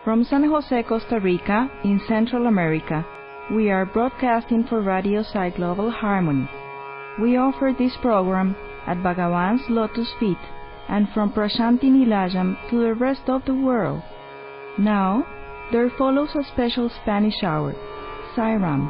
From San Jose, Costa Rica, in Central America, we are broadcasting for Radio Sai Global Harmony. We offer this program at Bhagavan's Lotus Feet and from Prashanti Nilajam to the rest of the world. Now, there follows a special Spanish hour. Sairam.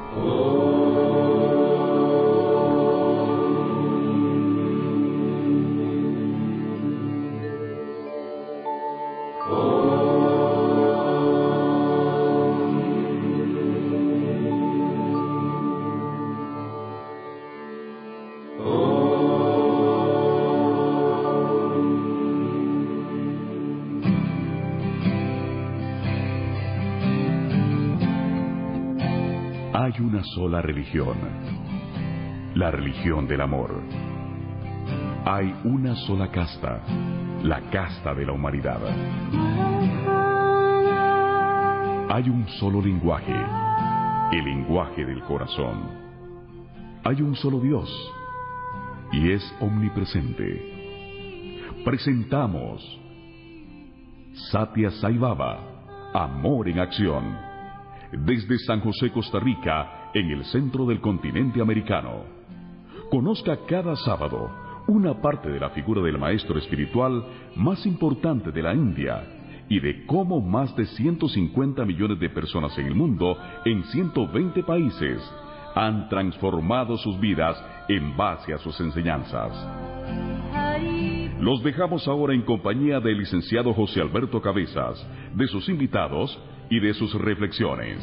Hay una sola religión, la religión del amor. Hay una sola casta, la casta de la humanidad. Hay un solo lenguaje, el lenguaje del corazón. Hay un solo Dios, y es omnipresente. Presentamos Satya Sai Baba, Amor en Acción. Desde San José, Costa Rica, en el centro del continente americano. Conozca cada sábado una parte de la figura del maestro espiritual más importante de la India y de cómo más de 150 millones de personas en el mundo, en 120 países, han transformado sus vidas en base a sus enseñanzas. Los dejamos ahora en compañía del licenciado José Alberto Cabezas, de sus invitados y de sus reflexiones.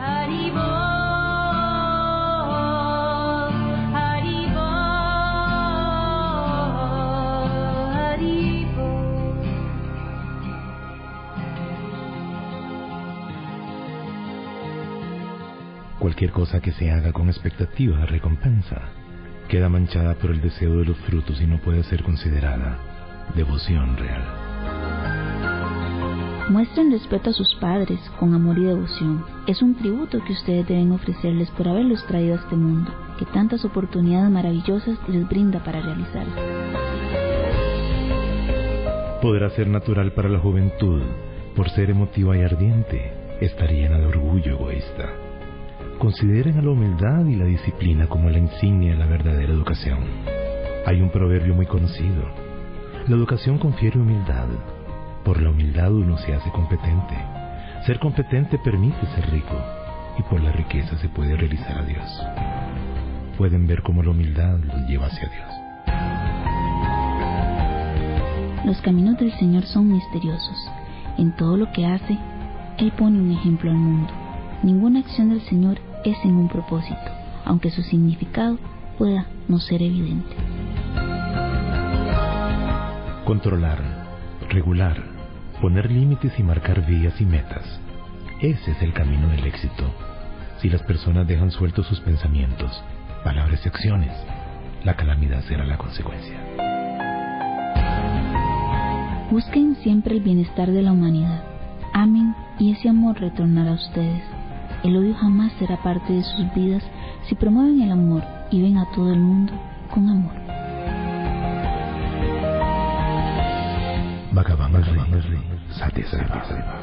Cualquier cosa que se haga con expectativa de recompensa queda manchada por el deseo de los frutos y no puede ser considerada devoción real. Muestren respeto a sus padres con amor y devoción. Es un tributo que ustedes deben ofrecerles por haberlos traído a este mundo, que tantas oportunidades maravillosas les brinda para realizar. Podrá ser natural para la juventud, por ser emotiva y ardiente, estar llena de orgullo egoísta. Consideren a la humildad y la disciplina como la insignia de la verdadera educación. Hay un proverbio muy conocido: la educación confiere humildad. Por la humildad uno se hace competente. Ser competente permite ser rico, y por la riqueza se puede realizar a Dios. Pueden ver cómo la humildad los lleva hacia Dios. Los caminos del Señor son misteriosos. En todo lo que hace, Él pone un ejemplo al mundo. Ninguna acción del Señor es sin un propósito, aunque su significado pueda no ser evidente. Controlar, regular, poner límites y marcar vías y metas. Ese es el camino del éxito. Si las personas dejan sueltos sus pensamientos, palabras y acciones, la calamidad será la consecuencia. Busquen siempre el bienestar de la humanidad. Amen y ese amor retornará a ustedes. El odio jamás será parte de sus vidas si promueven el amor y ven a todo el mundo con amor. Bhagavan Satya Sai Baba.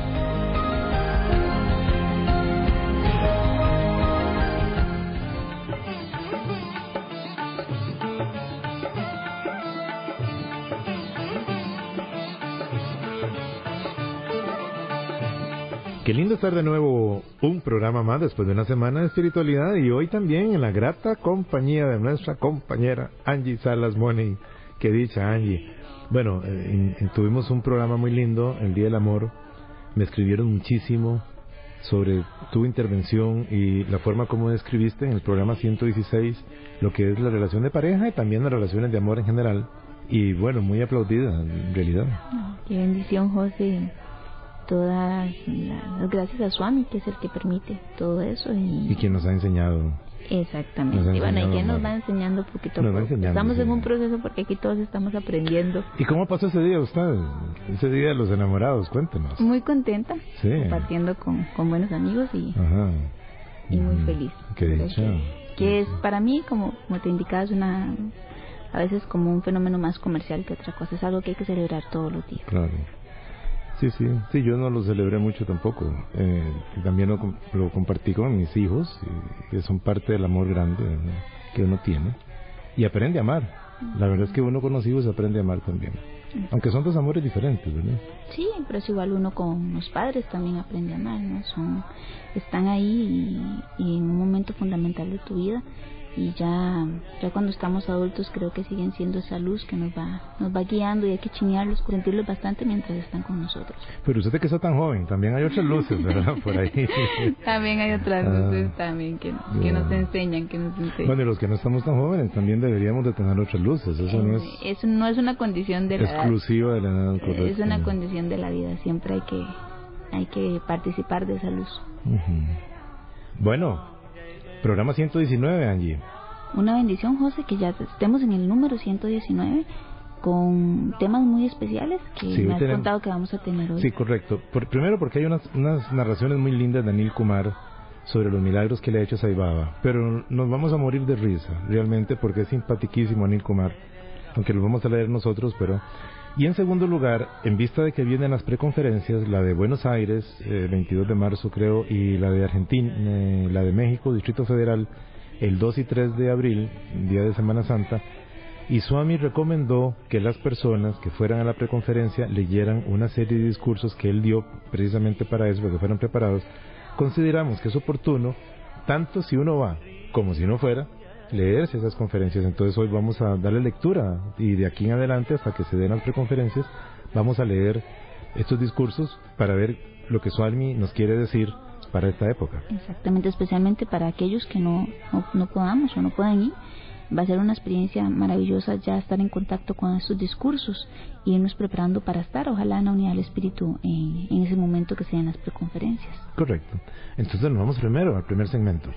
Qué lindo estar de nuevo, un programa más después de una semana de espiritualidad, y hoy también en la grata compañía de nuestra compañera Angie Salas Money. Qué dicha, Angie. Bueno, tuvimos un programa muy lindo, el Día del Amor. Me escribieron muchísimo sobre tu intervención y la forma como describiste en el programa 116 lo que es la relación de pareja y también las relaciones de amor en general. Y bueno, muy aplaudida en realidad. Qué bendición, José. Todas las gracias a Swami, que es el que permite todo eso. Y quien nos ha enseñado. Exactamente. Y bueno, y quien nos va enseñando poquito a poco. Estamos en un proceso porque aquí todos estamos aprendiendo. ¿Y cómo pasó ese día usted? Ese día de los enamorados, cuéntenos. Muy contenta, sí, compartiendo con buenos amigos y muy feliz. Qué dicha. Que es para mí, como te indicaba, es a veces como un fenómeno más comercial que otra cosa. Es algo que hay que celebrar todos los días. Claro. Sí, yo no lo celebré mucho tampoco. También lo compartí con mis hijos, que son parte del amor grande, ¿verdad?, que uno tiene. Y aprende a amar. La verdad es que uno con los hijos aprende a amar también. Aunque son dos amores diferentes, ¿verdad? Sí, pero es igual uno con los padres también aprende a amar, ¿no? Están ahí y en un momento fundamental de tu vida. Y ya cuando estamos adultos creo que siguen siendo esa luz que nos va guiando, y hay que chinearlos, sentirlos bastante mientras están con nosotros. Pero usted que está tan joven, también hay otras luces, ¿verdad? Por ahí. También hay otras luces también que nos enseñan, Bueno, y los que no estamos tan jóvenes también deberíamos de tener otras luces. Eso no es una condición de la exclusiva de la edad, correcto. Es una condición de la vida, siempre hay que participar de esa luz. Bueno, programa 119, Angie. Una bendición, José, que ya estemos en el número 119 con temas muy especiales que me has contado que vamos a tener hoy. Sí, correcto. Primero porque hay unas narraciones muy lindas de Anil Kumar sobre los milagros que le ha hecho Sai Baba, pero nos vamos a morir de risa, realmente, porque es simpaticísimo Anil Kumar, aunque lo vamos a leer nosotros, pero... Y en segundo lugar, en vista de que vienen las preconferencias, la de Buenos Aires, 22 de marzo creo, y la de Argentina, la de México, Distrito Federal, el 2 y 3 de abril, día de Semana Santa, y Swami recomendó que las personas que fueran a la preconferencia leyeran una serie de discursos que él dio precisamente para eso, para que fueran preparados. Consideramos que es oportuno, tanto si uno va como si no fuera, leerse esas conferencias. Entonces hoy vamos a darle lectura, y de aquí en adelante hasta que se den las preconferencias vamos a leer estos discursos para ver lo que Swami nos quiere decir para esta época. Exactamente, especialmente para aquellos que no podamos o no puedan ir. Va a ser una experiencia maravillosa ya estar en contacto con estos discursos y irnos preparando para estar, ojalá, en la unidad del espíritu en ese momento que sean las preconferencias. Correcto. Entonces nos vamos primero al primer segmento.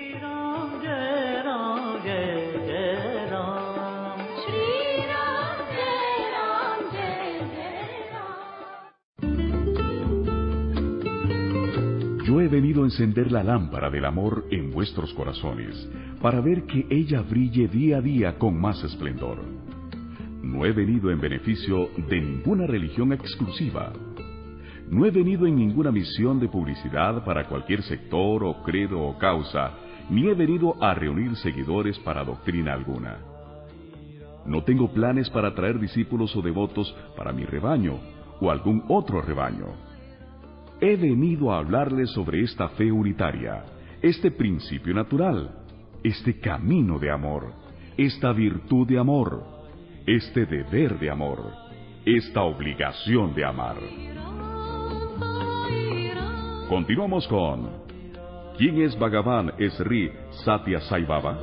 Yo he venido a encender la lámpara del amor en vuestros corazones, para ver que ella brille día a día con más esplendor. No he venido en beneficio de ninguna religión exclusiva. No he venido en ninguna misión de publicidad para cualquier sector o credo o causa, ni he venido a reunir seguidores para doctrina alguna. No tengo planes para atraer discípulos o devotos para mi rebaño o algún otro rebaño. He venido a hablarles sobre esta fe unitaria, este principio natural, este camino de amor, esta virtud de amor, este deber de amor, esta obligación de amar. Continuamos con ¿quién es Bhagavan Sri Satya Sai Baba?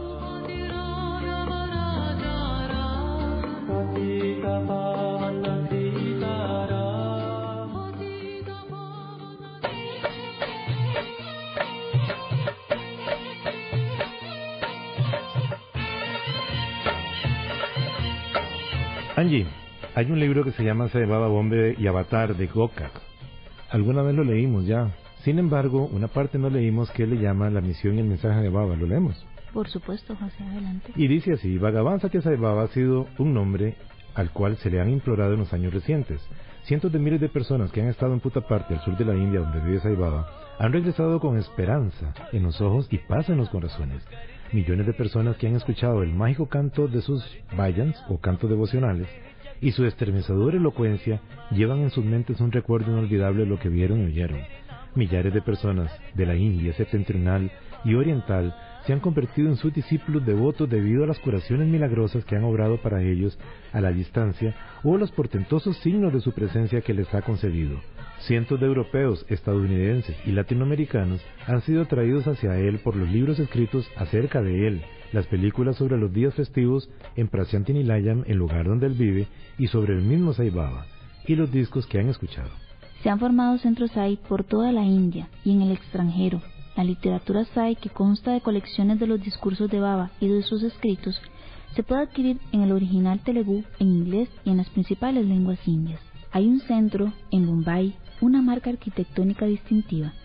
Angie, hay un libro que se llama Sai Baba Bombe y Avatar de Gokak. Alguna vez lo leímos ya. Sin embargo, una parte no leímos que le llama la misión y el mensaje de Baba. ¿Lo leemos? Por supuesto, José, adelante. Y dice así: Bhagavan Satya Sai Baba ha sido un nombre al cual se le han implorado en los años recientes. Cientos de miles de personas que han estado en Puta Parte, al sur de la India, donde vive Sai Baba, han regresado con esperanza en los ojos y paz en los corazones. Millones de personas que han escuchado el mágico canto de sus vayans o cantos devocionales y su estremecedora elocuencia llevan en sus mentes un recuerdo inolvidable de lo que vieron y oyeron. Millares de personas de la India septentrional y oriental se han convertido en sus discípulos devotos debido a las curaciones milagrosas que han obrado para ellos a la distancia o a los portentosos signos de su presencia que les ha concedido. Cientos de europeos, estadounidenses y latinoamericanos han sido atraídos hacia él por los libros escritos acerca de él, las películas sobre los días festivos en Prashanti Nilayam, el lugar donde él vive, y sobre el mismo Sai Baba, y los discos que han escuchado. Se han formado centros Sai por toda la India y en el extranjero. La literatura Sai, que consta de colecciones de los discursos de Baba y de sus escritos, se puede adquirir en el original telugu, en inglés y en las principales lenguas indias. Hay un centro en Mumbai, una marca arquitectónica distintiva.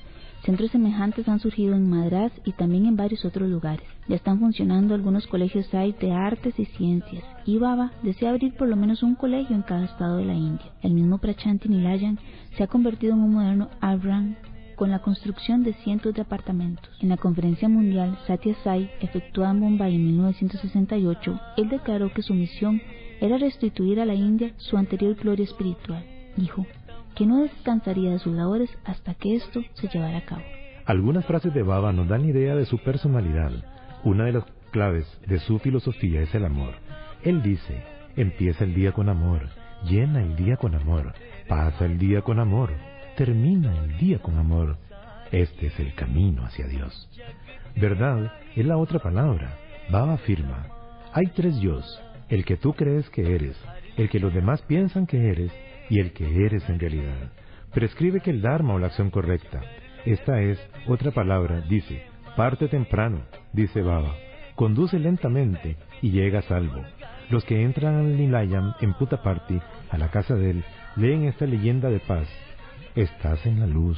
Centros semejantes han surgido en Madrás y también en varios otros lugares. Ya están funcionando algunos colegios SAI de artes y ciencias, y Baba desea abrir por lo menos un colegio en cada estado de la India. El mismo Prashanti Nilayam se ha convertido en un moderno ashram con la construcción de cientos de apartamentos. En la conferencia mundial Satya Sai, efectuada en Bombay en 1968, él declaró que su misión era restituir a la India su anterior gloria espiritual. Dijo que no descansaría de sus labores hasta que esto se llevara a cabo. Algunas frases de Baba nos dan idea de su personalidad. Una de las claves de su filosofía es el amor. Él dice: empieza el día con amor, llena el día con amor, pasa el día con amor, termina el día con amor. Este es el camino hacia Dios. Verdad es la otra palabra. Baba afirma: hay 3 yos, el que tú crees que eres, el que los demás piensan que eres y el que eres en realidad. Prescribe que el Dharma o la acción correcta. Esta es otra palabra, dice: parte temprano, dice Baba, conduce lentamente y llega a salvo. Los que entran al Nilayam en Puttaparthi, a la casa de él, leen esta leyenda de paz: estás en la luz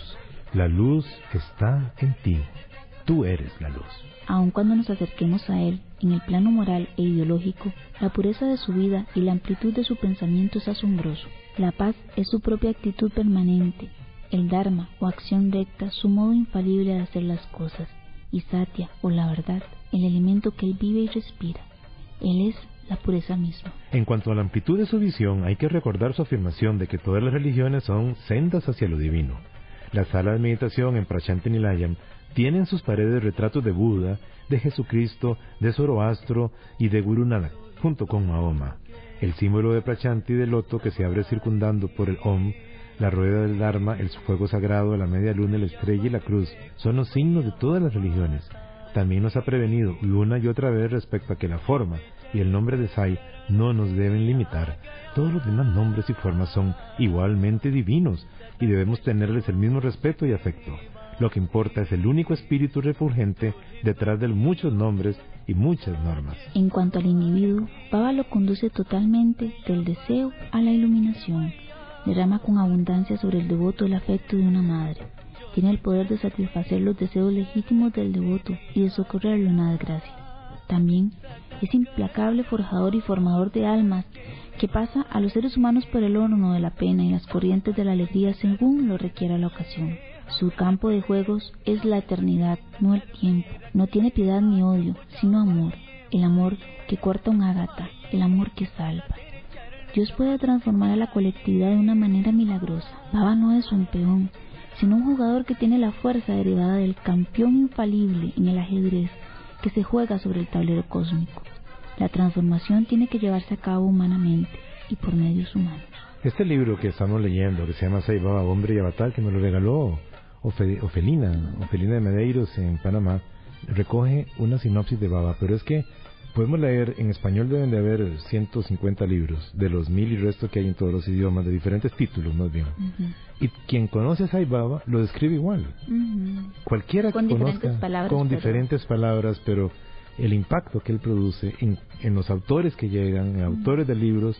está en ti, tú eres la luz. Aun cuando nos acerquemos a él, en el plano moral e ideológico, la pureza de su vida y la amplitud de su pensamiento es asombroso. La paz es su propia actitud permanente, el Dharma o acción recta su modo infalible de hacer las cosas, y Satya o la verdad, el elemento que él vive y respira. Él es la pureza misma. En cuanto a la amplitud de su visión, hay que recordar su afirmación de que todas las religiones son sendas hacia lo divino. Las salas de meditación en Prashanti Nilayam tienen en sus paredes retratos de Buda, de Jesucristo, de Zoroastro y de Guru Nanak, junto con Mahoma. El símbolo de Prashanti del loto que se abre circundando por el Om, la rueda del Dharma, el fuego sagrado, la media luna, la estrella y la cruz, son los signos de todas las religiones. También nos ha prevenido una y otra vez respecto a que la forma y el nombre de Sai no nos deben limitar. Todos los demás nombres y formas son igualmente divinos y debemos tenerles el mismo respeto y afecto. Lo que importa es el único espíritu refulgente detrás de muchos nombres y muchas normas. En cuanto al individuo, Baba lo conduce totalmente del deseo a la iluminación. Derrama con abundancia sobre el devoto el afecto de una madre. Tiene el poder de satisfacer los deseos legítimos del devoto y de socorrerlo en la desgracia. También es implacable forjador y formador de almas que pasa a los seres humanos por el horno de la pena y las corrientes de la alegría según lo requiera la ocasión. Su campo de juegos es la eternidad, no el tiempo. No tiene piedad ni odio, sino amor. El amor que corta un ágata, el amor que salva. Dios puede transformar a la colectividad de una manera milagrosa. Baba no es un peón, sino un jugador que tiene la fuerza derivada del campeón infalible en el ajedrez que se juega sobre el tablero cósmico. La transformación tiene que llevarse a cabo humanamente y por medios humanos. Este libro que estamos leyendo, que se llama Sai Baba, Hombre y Avatar, que nos lo regaló Ofelina de Medeiros en Panamá, recoge una sinopsis de Baba, pero es que podemos leer, en español deben de haber 150 libros, de los 1000 y resto que hay en todos los idiomas, de diferentes títulos más bien. Y quien conoce a Sai Baba lo describe igual. Cualquiera que conozca, con diferentes palabras, pero el impacto que él produce en los autores que llegan, en autores de libros,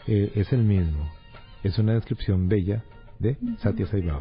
es el mismo. Es una descripción bella de Satya Sai Baba.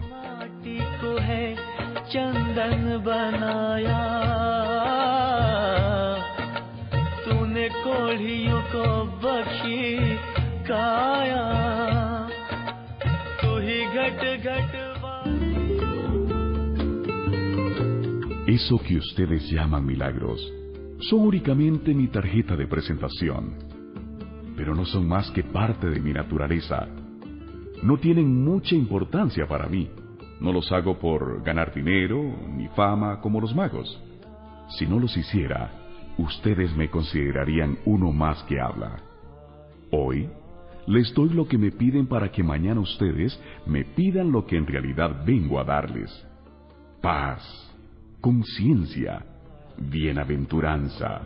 Eso que ustedes llaman milagros son únicamente mi tarjeta de presentación, pero no son más que parte de mi naturaleza. No tienen mucha importancia para mí. No los hago por ganar dinero ni fama como los magos. Si no los hiciera, ustedes me considerarían uno más que habla. Hoy les doy lo que me piden para que mañana ustedes me pidan lo que en realidad vengo a darles: paz, conciencia, bienaventuranza.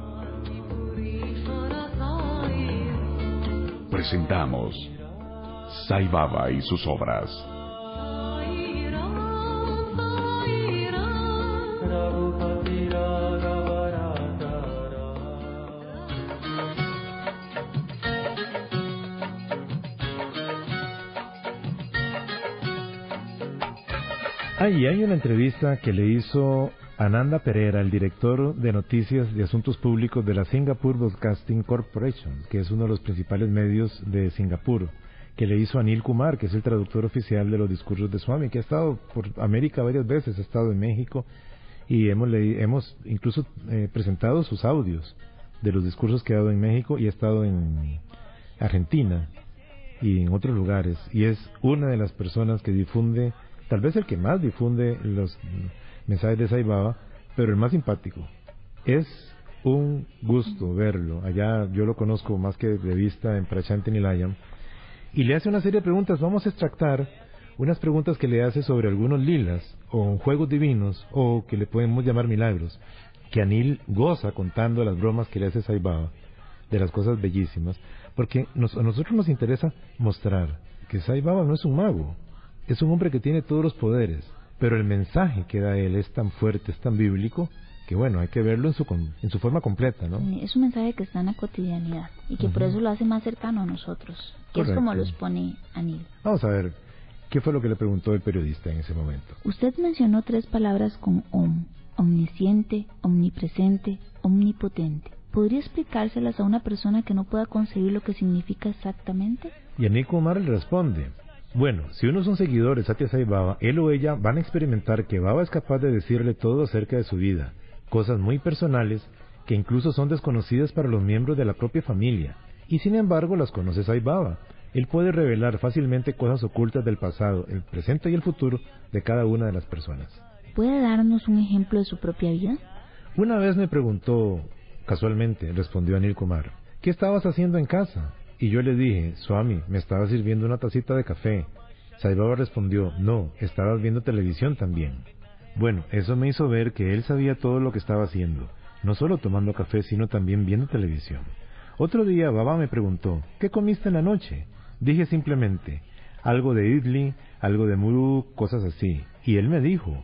Presentamos Sai Baba y sus obras. Y hay una entrevista que le hizo Ananda Perera, el director de noticias de asuntos públicos de la Singapore Broadcasting Corporation, que es uno de los principales medios de Singapur, que le hizo Anil Kumar, que es el traductor oficial de los discursos de Swami, que ha estado por América varias veces, ha estado en México, y hemos incluso presentado sus audios de los discursos que ha dado en México, y ha estado en Argentina y en otros lugares, y es una de las personas que difunde, tal vez el que más difunde los mensajes de Sai Baba, pero el más simpático. Es un gusto verlo. Allá yo lo conozco más que de vista en Prachanti Nilayam, y le hace una serie de preguntas. Vamos a extractar unas preguntas que le hace sobre algunos lilas o juegos divinos, o que le podemos llamar milagros, que Anil goza contando las bromas que le hace Sai Baba, de las cosas bellísimas, porque a nosotros nos interesa mostrar que Sai Baba no es un mago, es un hombre que tiene todos los poderes, pero el mensaje que da él es tan fuerte, es tan bíblico, que bueno, hay que verlo en su forma completa, ¿no? Es un mensaje que está en la cotidianidad y que por eso lo hace más cercano a nosotros, que Correcto. Es como lo expone Anil. Vamos a ver, ¿qué fue lo que le preguntó el periodista en ese momento? Usted mencionó 3 palabras con Om: omnisciente, omnipresente, omnipotente. ¿Podría explicárselas a una persona que no pueda concebir lo que significa exactamente? Y Anil Kumar le responde: bueno, si uno son seguidores de Satya Sai Baba, él o ella van a experimentar que Baba es capaz de decirle todo acerca de su vida, cosas muy personales que incluso son desconocidas para los miembros de la propia familia, y sin embargo las conoce Sai Baba. Él puede revelar fácilmente cosas ocultas del pasado, el presente y el futuro de cada una de las personas. ¿Puede darnos un ejemplo de su propia vida? Una vez me preguntó, casualmente, respondió Anil Kumar, ¿qué estabas haciendo en casa? Y yo le dije: Swami, me estaba sirviendo una tacita de café. Sai Baba respondió: no, estabas viendo televisión también. Bueno, eso me hizo ver que él sabía todo lo que estaba haciendo, no solo tomando café, sino también viendo televisión. Otro día Baba me preguntó: ¿qué comiste en la noche? Dije simplemente: algo de idli, algo de muru, cosas así. Y él me dijo: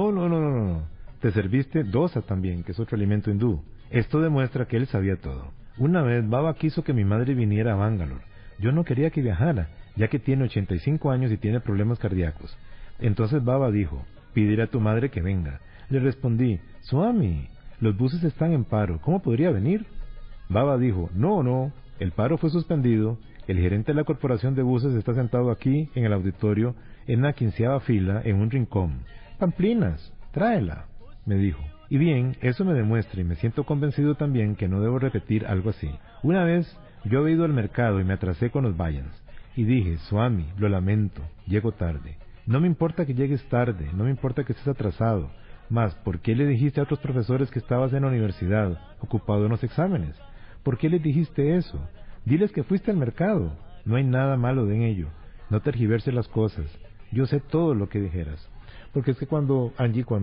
no, te serviste dosa también, que es otro alimento hindú. Esto demuestra que él sabía todo. Una vez Baba quiso que mi madre viniera a Bangalore. Yo no quería que viajara, ya que tiene 85 años y tiene problemas cardíacos. Entonces Baba dijo: pídele a tu madre que venga. Le respondí: Swami, los buses están en paro, ¿cómo podría venir? Baba dijo: no, el paro fue suspendido, el gerente de la corporación de buses está sentado aquí en el auditorio en la 15ª fila en un rincón. Pamplinas, tráela, me dijo. Y bien, eso me demuestra y me siento convencido también que no debo repetir algo así. Una vez yo había ido al mercado y me atrasé con los Vayans, y dije: Swami, lo lamento, llego tarde. No me importa que llegues tarde, no me importa que estés atrasado, mas ¿por qué le dijiste a otros profesores que estabas en la universidad, ocupado en los exámenes? ¿Por qué les dijiste eso? Diles que fuiste al mercado, no hay nada malo en ello, no tergiverses las cosas, yo sé todo lo que dijeras. Porque es que cuando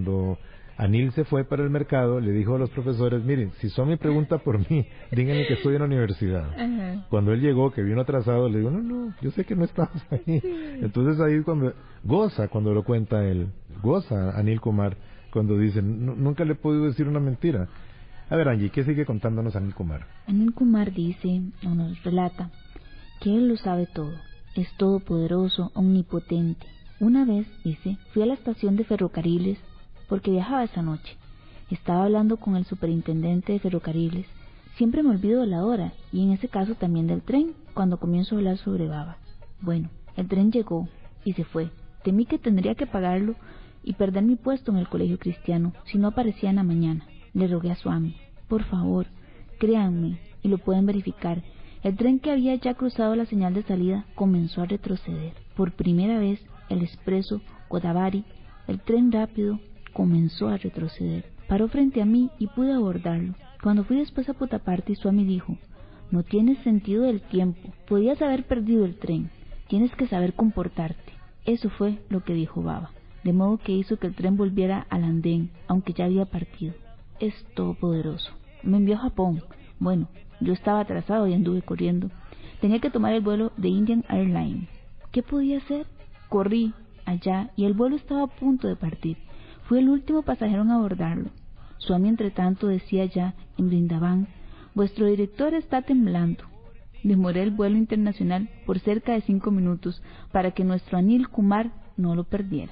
Anil se fue para el mercado, le dijo a los profesores: miren, si Swami pregunta por mí, díganle que estoy en la universidad. Cuando él llegó, que vino atrasado, le digo: no, yo sé que no estabas ahí. Entonces ahí cuando lo cuenta él, goza Anil Kumar cuando dice: nunca le he podido decir una mentira. A ver, Angie, ¿qué sigue contándonos Anil Kumar? Anil Kumar dice, o nos relata, que él lo sabe todo, es todopoderoso, omnipotente. Una vez, dice, fui a la estación de ferrocarriles porque viajaba esa noche. Estaba hablando con el superintendente de ferrocarriles. Siempre me olvido de la hora, y en ese caso también del tren, cuando comienzo a hablar sobre Baba. Bueno, el tren llegó y se fue. Temí que tendría que pagarlo y perder mi puesto en el colegio cristiano si no aparecía en la mañana. Le rogué a Swami: por favor, créanme, y lo pueden verificar. El tren, que había ya cruzado la señal de salida, comenzó a retroceder. Por primera vez, el expreso Godavari, el tren rápido, comenzó a retroceder. Paró frente a mí y pude abordarlo. Cuando fui después a Puttaparthi, Swami dijo: no tienes sentido del tiempo, podías haber perdido el tren, tienes que saber comportarte. Eso fue lo que dijo Baba, de modo que hizo que el tren volviera al andén, aunque ya había partido. Es todopoderoso. Me envió a Japón. Bueno, yo estaba atrasado y anduve corriendo. Tenía que tomar el vuelo de Indian Airlines. ¿Qué podía hacer? Corrí allá y el vuelo estaba a punto de partir. Fui el último pasajero en abordarlo. Swami, entre tanto, decía ya en Brindavan: vuestro director está temblando. Demoré el vuelo internacional por cerca de 5 minutos para que nuestro Anil Kumar no lo perdiera.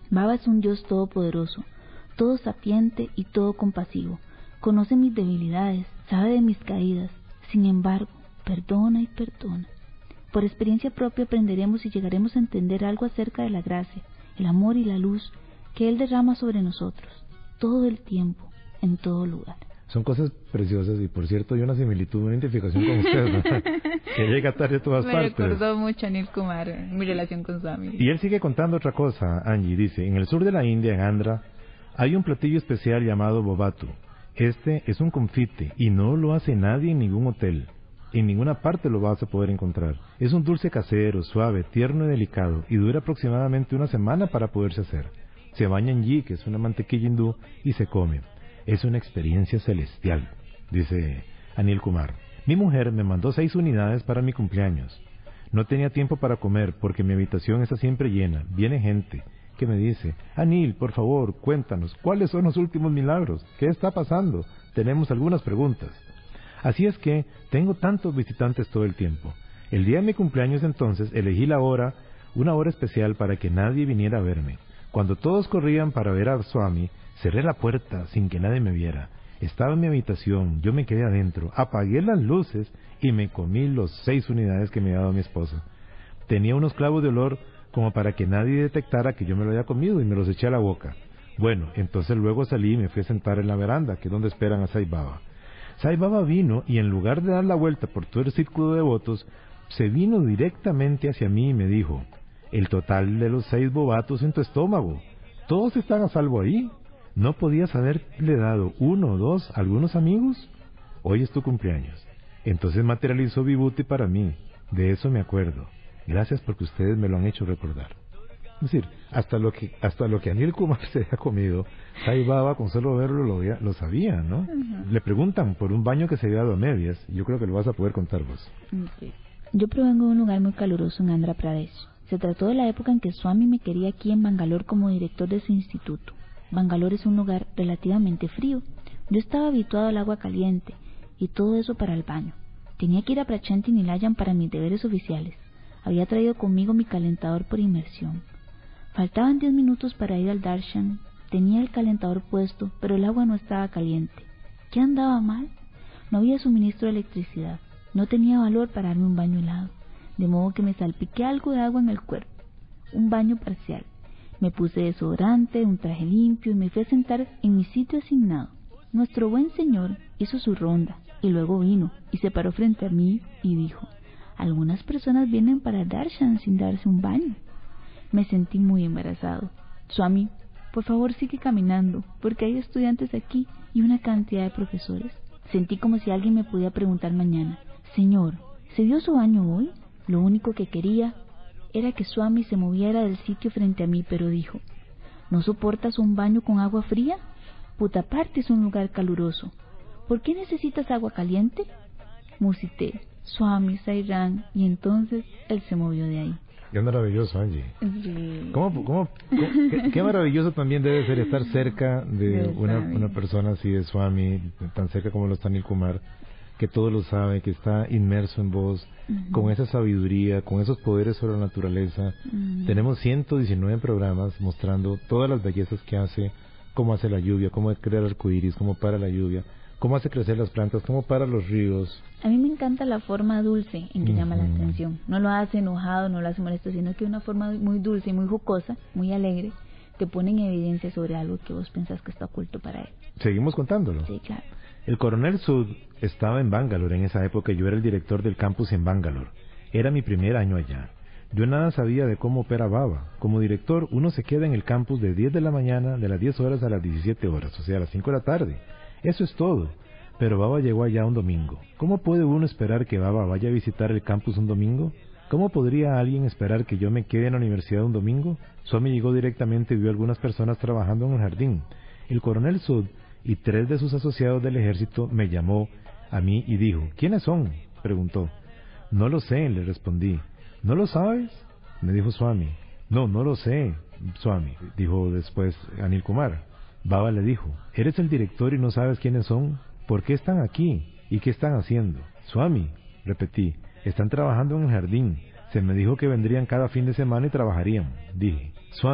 Baba es un Dios todopoderoso, todo sapiente y todo compasivo. Conoce mis debilidades, sabe de mis caídas. Sin embargo, perdona y perdona. Por experiencia propia aprenderemos y llegaremos a entender algo acerca de la gracia, el amor y la luz que Él derrama sobre nosotros, todo el tiempo, en todo lugar. Son cosas preciosas y, por cierto, hay una similitud, una identificación con usted, ¿no? Que llega tarde a todas partes. Me recordó mucho a Anil Kumar, mi relación con Swami. Y él sigue contando otra cosa, Angie. Dice, en el sur de la India, en Andhra, hay un platillo especial llamado bobatu. Este es un confite y no lo hace nadie en ningún hotel. En ninguna parte lo vas a poder encontrar. Es un dulce casero, suave, tierno y delicado, y dura aproximadamente una semana para poderse hacer. Se baña en ghee, que es una mantequilla hindú, y se come. Es una experiencia celestial, dice Anil Kumar. Mi mujer me mandó 6 unidades para mi cumpleaños. No tenía tiempo para comer porque mi habitación está siempre llena. Viene gente que me dice, Anil, por favor, cuéntanos, ¿cuáles son los últimos milagros? ¿Qué está pasando? Tenemos algunas preguntas. Así es que tengo tantos visitantes todo el tiempo. El día de mi cumpleaños entonces elegí una hora especial para que nadie viniera a verme. Cuando todos corrían para ver a Swami, cerré la puerta sin que nadie me viera. Estaba en mi habitación, yo me quedé adentro, apagué las luces y me comí los 6 unidades que me había dado mi esposa. Tenía unos clavos de olor como para que nadie detectara que yo me lo había comido y me los eché a la boca. Bueno, entonces luego salí y me fui a sentar en la veranda, que es donde esperan a Sai Baba. Sai Baba vino y en lugar de dar la vuelta por todo el círculo de devotos, se vino directamente hacia mí y me dijo, el total de los 6 bobatos en tu estómago, ¿todos están a salvo ahí? ¿No podías haberle dado 1 o 2 a algunos amigos? Hoy es tu cumpleaños. Entonces materializó Vibhuti para mí. De eso me acuerdo. Gracias porque ustedes me lo han hecho recordar. Es decir, hasta lo que Anil Kumar se ha comido, Sai Baba con solo verlo lo sabía, ¿no? Uh-huh. Le preguntan por un baño que se había dado a medias. Yo creo que lo vas a poder contar vos. Okay. Yo provengo de un lugar muy caluroso en Andhra Pradesh. Se trató de la época en que Swami me quería aquí en Bangalore como director de su instituto. Bangalore es un lugar relativamente frío. Yo estaba habituado al agua caliente y todo eso para el baño. Tenía que ir a Prachanti Nilayam para mis deberes oficiales. Había traído conmigo mi calentador por inmersión. Faltaban 10 minutos para ir al darshan. Tenía el calentador puesto, pero el agua no estaba caliente. ¿Qué andaba mal? No había suministro de electricidad. No tenía valor para darme un baño helado. De modo que me salpiqué algo de agua en el cuerpo. Un baño parcial. Me puse desodorante, un traje limpio y me fui a sentar en mi sitio asignado. Nuestro buen señor hizo su ronda y luego vino y se paró frente a mí y dijo, algunas personas vienen para el darshan sin darse un baño. Me sentí muy embarazado. Swami, por favor sigue caminando, porque hay estudiantes aquí y una cantidad de profesores. Sentí como si alguien me pudiera preguntar mañana, Señor, ¿se dio su baño hoy? Lo único que quería era que Swami se moviera del sitio frente a mí, pero dijo, ¿no soportas un baño con agua fría? Puttaparthi es un lugar caluroso. ¿Por qué necesitas agua caliente? Musité, Swami, Sairam, y entonces él se movió de ahí. Qué maravilloso, Angie. Sí. Qué maravilloso también debe ser estar cerca de una persona así de Swami, tan cerca como lo está Anil Kumar, que todo lo sabe, que está inmerso en vos, uh-huh, con esa sabiduría, con esos poderes sobre la naturaleza. Uh-huh. Tenemos 119 programas mostrando todas las bellezas que hace, cómo hace la lluvia, cómo crear arcoíris, cómo para la lluvia, cómo hace crecer las plantas, cómo para los ríos. A mí me encanta la forma dulce en que llama la atención. No lo hace enojado, no lo hace molesto, sino que una forma muy dulce, muy jocosa, muy alegre, te pone en evidencia sobre algo que vos pensás que está oculto para él. ¿Seguimos contándolo? Sí, claro. El coronel Sud estaba en Bangalore en esa época y yo era el director del campus en Bangalore. Era mi primer año allá. Yo nada sabía de cómo opera Baba. Como director, uno se queda en el campus de 10 de la mañana, de las 10 horas a las 17 horas, o sea, a las 5 de la tarde. Eso es todo. Pero Baba llegó allá un domingo. ¿Cómo puede uno esperar que Baba vaya a visitar el campus un domingo? ¿Cómo podría alguien esperar que yo me quede en la universidad un domingo? Swami llegó directamente y vio a algunas personas trabajando en el jardín. El coronel Sud y 3 de sus asociados del ejército me llamó a mí y dijo, ¿quiénes son?, preguntó. No lo sé, le respondí. ¿No lo sabes?, me dijo Swami. No lo sé, Swami, dijo después Anil Kumar. Baba le dijo, ¿eres el director y no sabes quiénes son? ¿Por qué están aquí? ¿Y qué están haciendo? Swami, repetí, están trabajando en el jardín. Se me dijo que vendrían cada fin de semana y trabajarían. Dije, Swami,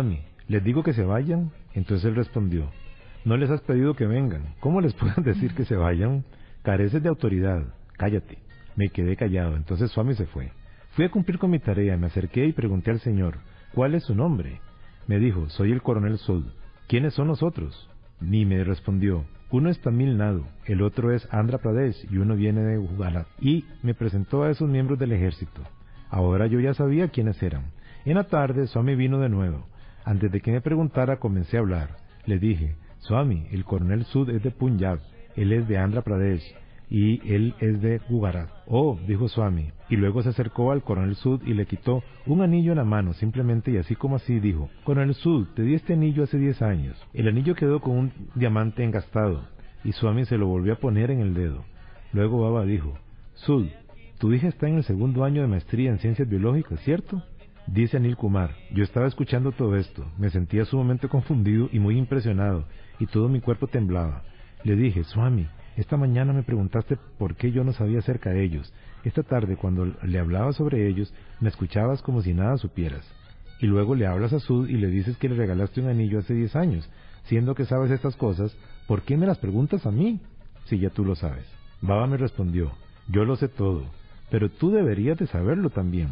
¿les digo que se vayan? Entonces él respondió, no les has pedido que vengan, ¿cómo les pueden decir que se vayan? Careces de autoridad, cállate. Me quedé callado, entonces Swami se fue. Fui a cumplir con mi tarea, me acerqué y pregunté al señor, ¿cuál es su nombre? Me dijo, soy el coronel Sud. ¿Quiénes son los otros? Ni me respondió. Uno es Tamil Nadu, el otro es Andhra Pradesh y uno viene de Gujarat. Y me presentó a esos miembros del ejército. Ahora yo ya sabía quiénes eran. En la tarde Swami vino de nuevo. Antes de que me preguntara comencé a hablar. Le dije, Swami, el coronel Sud es de Punjab, él es de Andhra Pradesh y él es de Gujarat. Oh, dijo Swami, y luego se acercó al coronel Sud y le quitó un anillo en la mano, simplemente, y así como así dijo, Coronel Sud, te di este anillo hace 10 años. El anillo quedó con un diamante engastado, y Swami se lo volvió a poner en el dedo. Luego Baba dijo, Sud, tu hija está en el 2º año de maestría en ciencias biológicas, ¿cierto? Dice Anil Kumar, yo estaba escuchando todo esto, me sentía sumamente confundido y muy impresionado, y todo mi cuerpo temblaba. Le dije, Swami, esta mañana me preguntaste por qué yo no sabía acerca de ellos. Esta tarde, cuando le hablaba sobre ellos, me escuchabas como si nada supieras. Y luego le hablas a Sud y le dices que le regalaste un anillo hace 10 años. Siendo que sabes estas cosas, ¿por qué me las preguntas a mí? Si ya tú lo sabes. Baba me respondió, yo lo sé todo, pero tú deberías de saberlo también.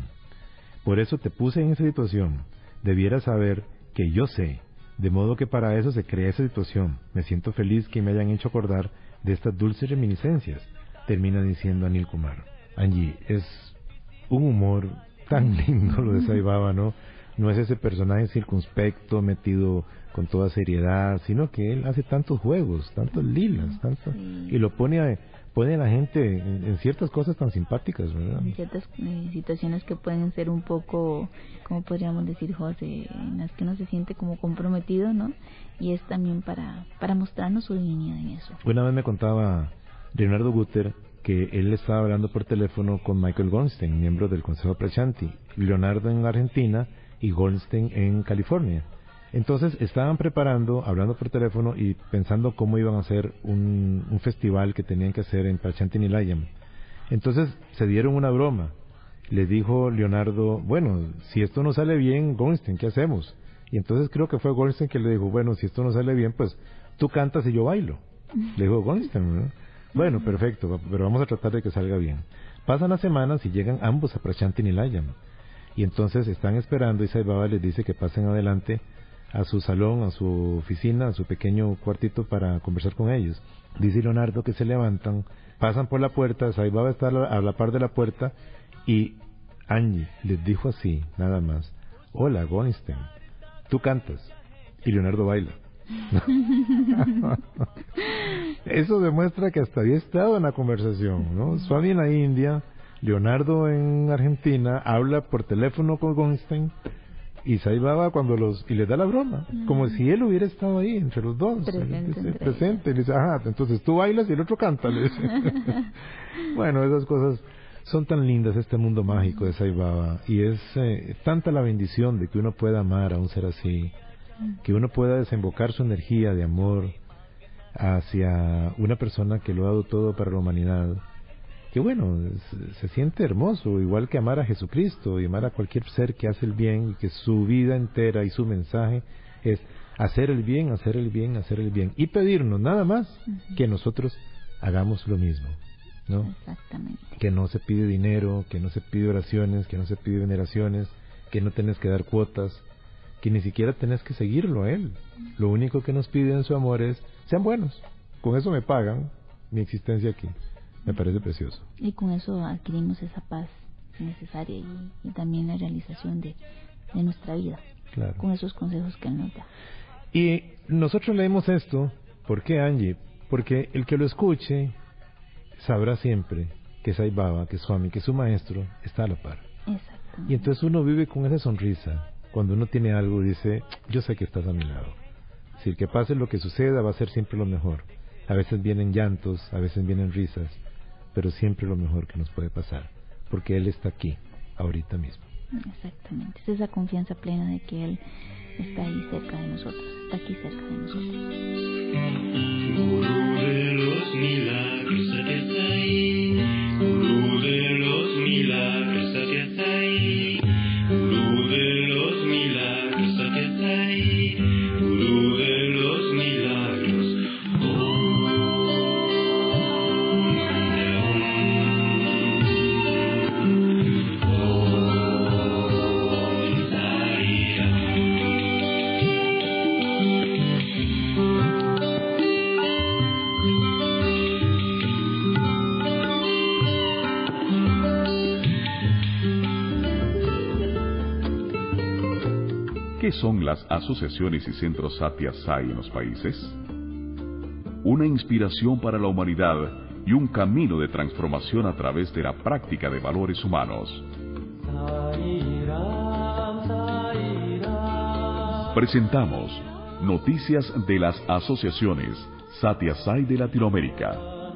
Por eso te puse en esa situación. Debieras saber que yo sé. De modo que para eso se crea esa situación. Me siento feliz que me hayan hecho acordar de estas dulces reminiscencias, termina diciendo Anil Kumar. Angie, es un humor tan lindo lo de Sai Baba, ¿no? No es ese personaje circunspecto, metido con toda seriedad, sino que él hace tantos juegos, tantos lilas, y lo pone a la gente en ciertas cosas tan simpáticas, ¿verdad? En ciertas situaciones que pueden ser un poco, como podríamos decir, José, en las que uno se siente como comprometido, ¿no? Y es también para mostrarnos su divinidad en eso. Una vez me contaba Leonardo Guter que él estaba hablando por teléfono con Michael Goldstein, miembro del Consejo Prashanti, Leonardo en Argentina y Goldstein en California. Entonces estaban preparando, hablando por teléfono y pensando cómo iban a hacer un festival que tenían que hacer en Prashanti Nilayam. Entonces se dieron una broma. Le dijo Leonardo, bueno, si esto no sale bien, Goldstein, ¿qué hacemos? Y entonces creo que fue Goldstein que le dijo, bueno, si esto no sale bien, pues tú cantas y yo bailo. Le dijo Goldstein, ¿no? Bueno, perfecto, pero vamos a tratar de que salga bien. Pasan las semanas y llegan ambos a Prashanti Nilayam. Y entonces están esperando y Sai Baba les dice que pasen adelante a su salón, a su oficina, a su pequeño cuartito para conversar con ellos. Dice Leonardo que se levantan, pasan por la puerta, Sai Baba está a la par de la puerta y Angie les dijo así, nada más, hola Goldstein, tú cantas y Leonardo baila. Eso demuestra que hasta había estado en la conversación, ¿no? Swami en la India, Leonardo en Argentina, habla por teléfono con Goldstein y Sai Baba y le da la broma, como si él hubiera estado ahí entre los dos, presente. Le dice, ajá, entonces tú bailas y el otro canta, le dice. Bueno, esas cosas son tan lindas, este mundo mágico de Sai Baba, y es tanta la bendición de que uno pueda amar a un ser así, que uno pueda desembocar su energía de amor hacia una persona que lo ha dado todo para la humanidad, que bueno, se siente hermoso, igual que amar a Jesucristo y amar a cualquier ser que hace el bien, y que su vida entera y su mensaje es hacer el bien, hacer el bien, hacer el bien, y pedirnos nada más que nosotros hagamos lo mismo, ¿no? Exactamente. Que no se pide dinero, que no se pide oraciones, que no se pide veneraciones, que no tenés que dar cuotas, que ni siquiera tenés que seguirlo a él. Lo único que nos pide en su amor es, sean buenos, con eso me pagan mi existencia aquí. Me parece precioso. Y con eso adquirimos esa paz necesaria y también la realización de nuestra vida. Claro. Con esos consejos que él nos da. Y nosotros leemos esto, ¿por qué, Angie? Porque el que lo escuche sabrá siempre que Sai Baba, que Swami, que su maestro está a la par. Exactamente. Y entonces uno vive con esa sonrisa. Cuando uno tiene algo, dice, yo sé que estás a mi lado. Si que pase lo que suceda, va a ser siempre lo mejor. A veces vienen llantos, a veces vienen risas, pero siempre lo mejor que nos puede pasar, porque Él está aquí, ahorita mismo. Exactamente, es esa confianza plena de que Él está ahí cerca de nosotros, está aquí cerca de nosotros. Gurú de los milagros, Satyasai. Gurú de los milagros, Satyasai. Gurú de los milagros, Satyasai. ¿Qué son las asociaciones y centros Satya Sai en los países? Una inspiración para la humanidad y un camino de transformación a través de la práctica de valores humanos. Presentamos noticias de las asociaciones Satya Sai de Latinoamérica.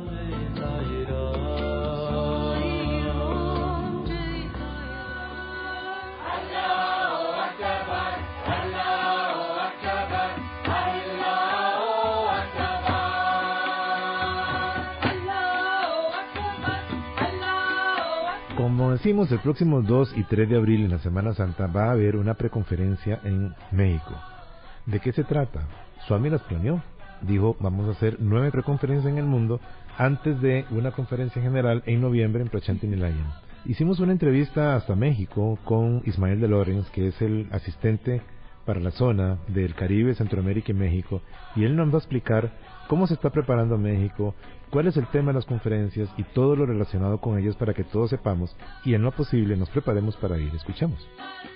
Como decimos, el próximo 2 y 3 de abril en la Semana Santa va a haber una preconferencia en México. ¿De qué se trata? Swami las planeó. Dijo, vamos a hacer 9 preconferencias en el mundo antes de una conferencia general en noviembre en Prashanti Nilayam. Hicimos una entrevista hasta México con Ismael de Lorenz, que es el asistente para la zona del Caribe, Centroamérica y México, y él nos va a explicar cómo se está preparando México, cuál es el tema de las conferencias y todo lo relacionado con ellas para que todos sepamos y en lo posible nos preparemos para ir. Escuchemos.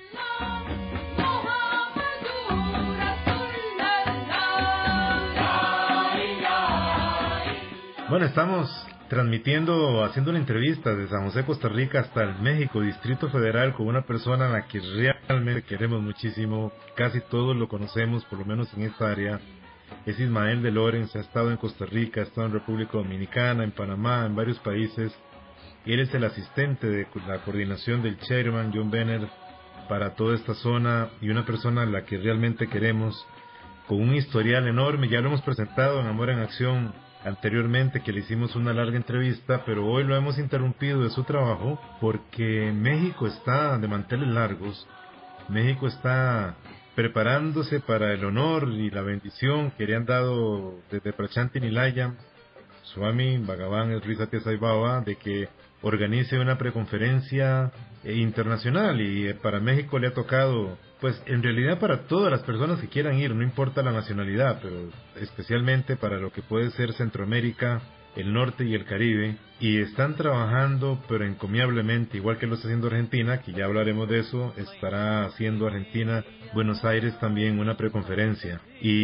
Bueno, estamos transmitiendo, haciendo una entrevista de San José, Costa Rica hasta el México, Distrito Federal, con una persona a la que realmente queremos muchísimo. Casi todos lo conocemos, por lo menos en esta área. Es Ismael de Lorenz, ha estado en Costa Rica, ha estado en República Dominicana, en Panamá, en varios países. Él es el asistente de la coordinación del chairman John Benner para toda esta zona y una persona a la que realmente queremos, con un historial enorme. Ya lo hemos presentado en Amor en Acción anteriormente, que le hicimos una larga entrevista, pero hoy lo hemos interrumpido de su trabajo porque México está de manteles largos. México está preparándose para el honor y la bendición que le han dado desde Prashanti Nilayam, Swami Bhagavan Sri Satya Sai Baba, de que organice una preconferencia internacional, y para México le ha tocado, pues en realidad para todas las personas que quieran ir, no importa la nacionalidad, pero especialmente para lo que puede ser Centroamérica, el norte y el Caribe, y están trabajando pero encomiablemente, igual que lo está haciendo Argentina, que ya hablaremos de eso. Estará haciendo Argentina, Buenos Aires también una preconferencia,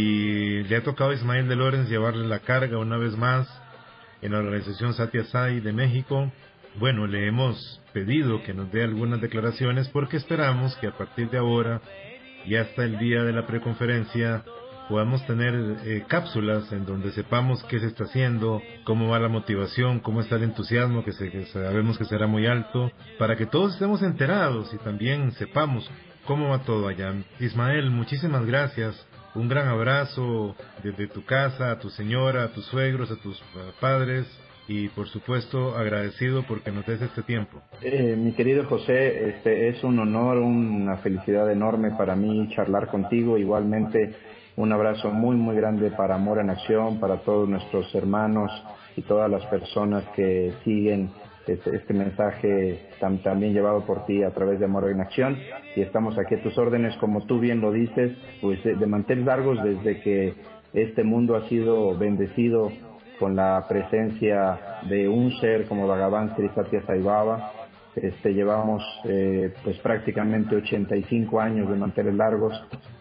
y le ha tocado a Ismael de Lorenz llevarle la carga una vez más en la organización Satya Sai de México. Bueno, le hemos pedido que nos dé algunas declaraciones porque esperamos que a partir de ahora y hasta el día de la preconferencia podamos tener cápsulas en donde sepamos qué se está haciendo, cómo va la motivación, cómo está el entusiasmo, que sabemos que será muy alto, para que todos estemos enterados y también sepamos cómo va todo allá. Ismael, muchísimas gracias. Un gran abrazo desde tu casa, a tu señora, a tus suegros, a tus padres, y por supuesto agradecido porque nos des este tiempo. Mi querido José, es un honor, una felicidad enorme para mí charlar contigo. Igualmente un abrazo muy muy grande para Amor en Acción, para todos nuestros hermanos y todas las personas que siguen este mensaje también llevado por ti a través de Amor en Acción, y estamos aquí a tus órdenes, como tú bien lo dices, pues de manteles largos desde que este mundo ha sido bendecido con la presencia de un ser como Bhagavan Sri Satya Sai Baba. Llevamos pues prácticamente 85 años de manteles largos.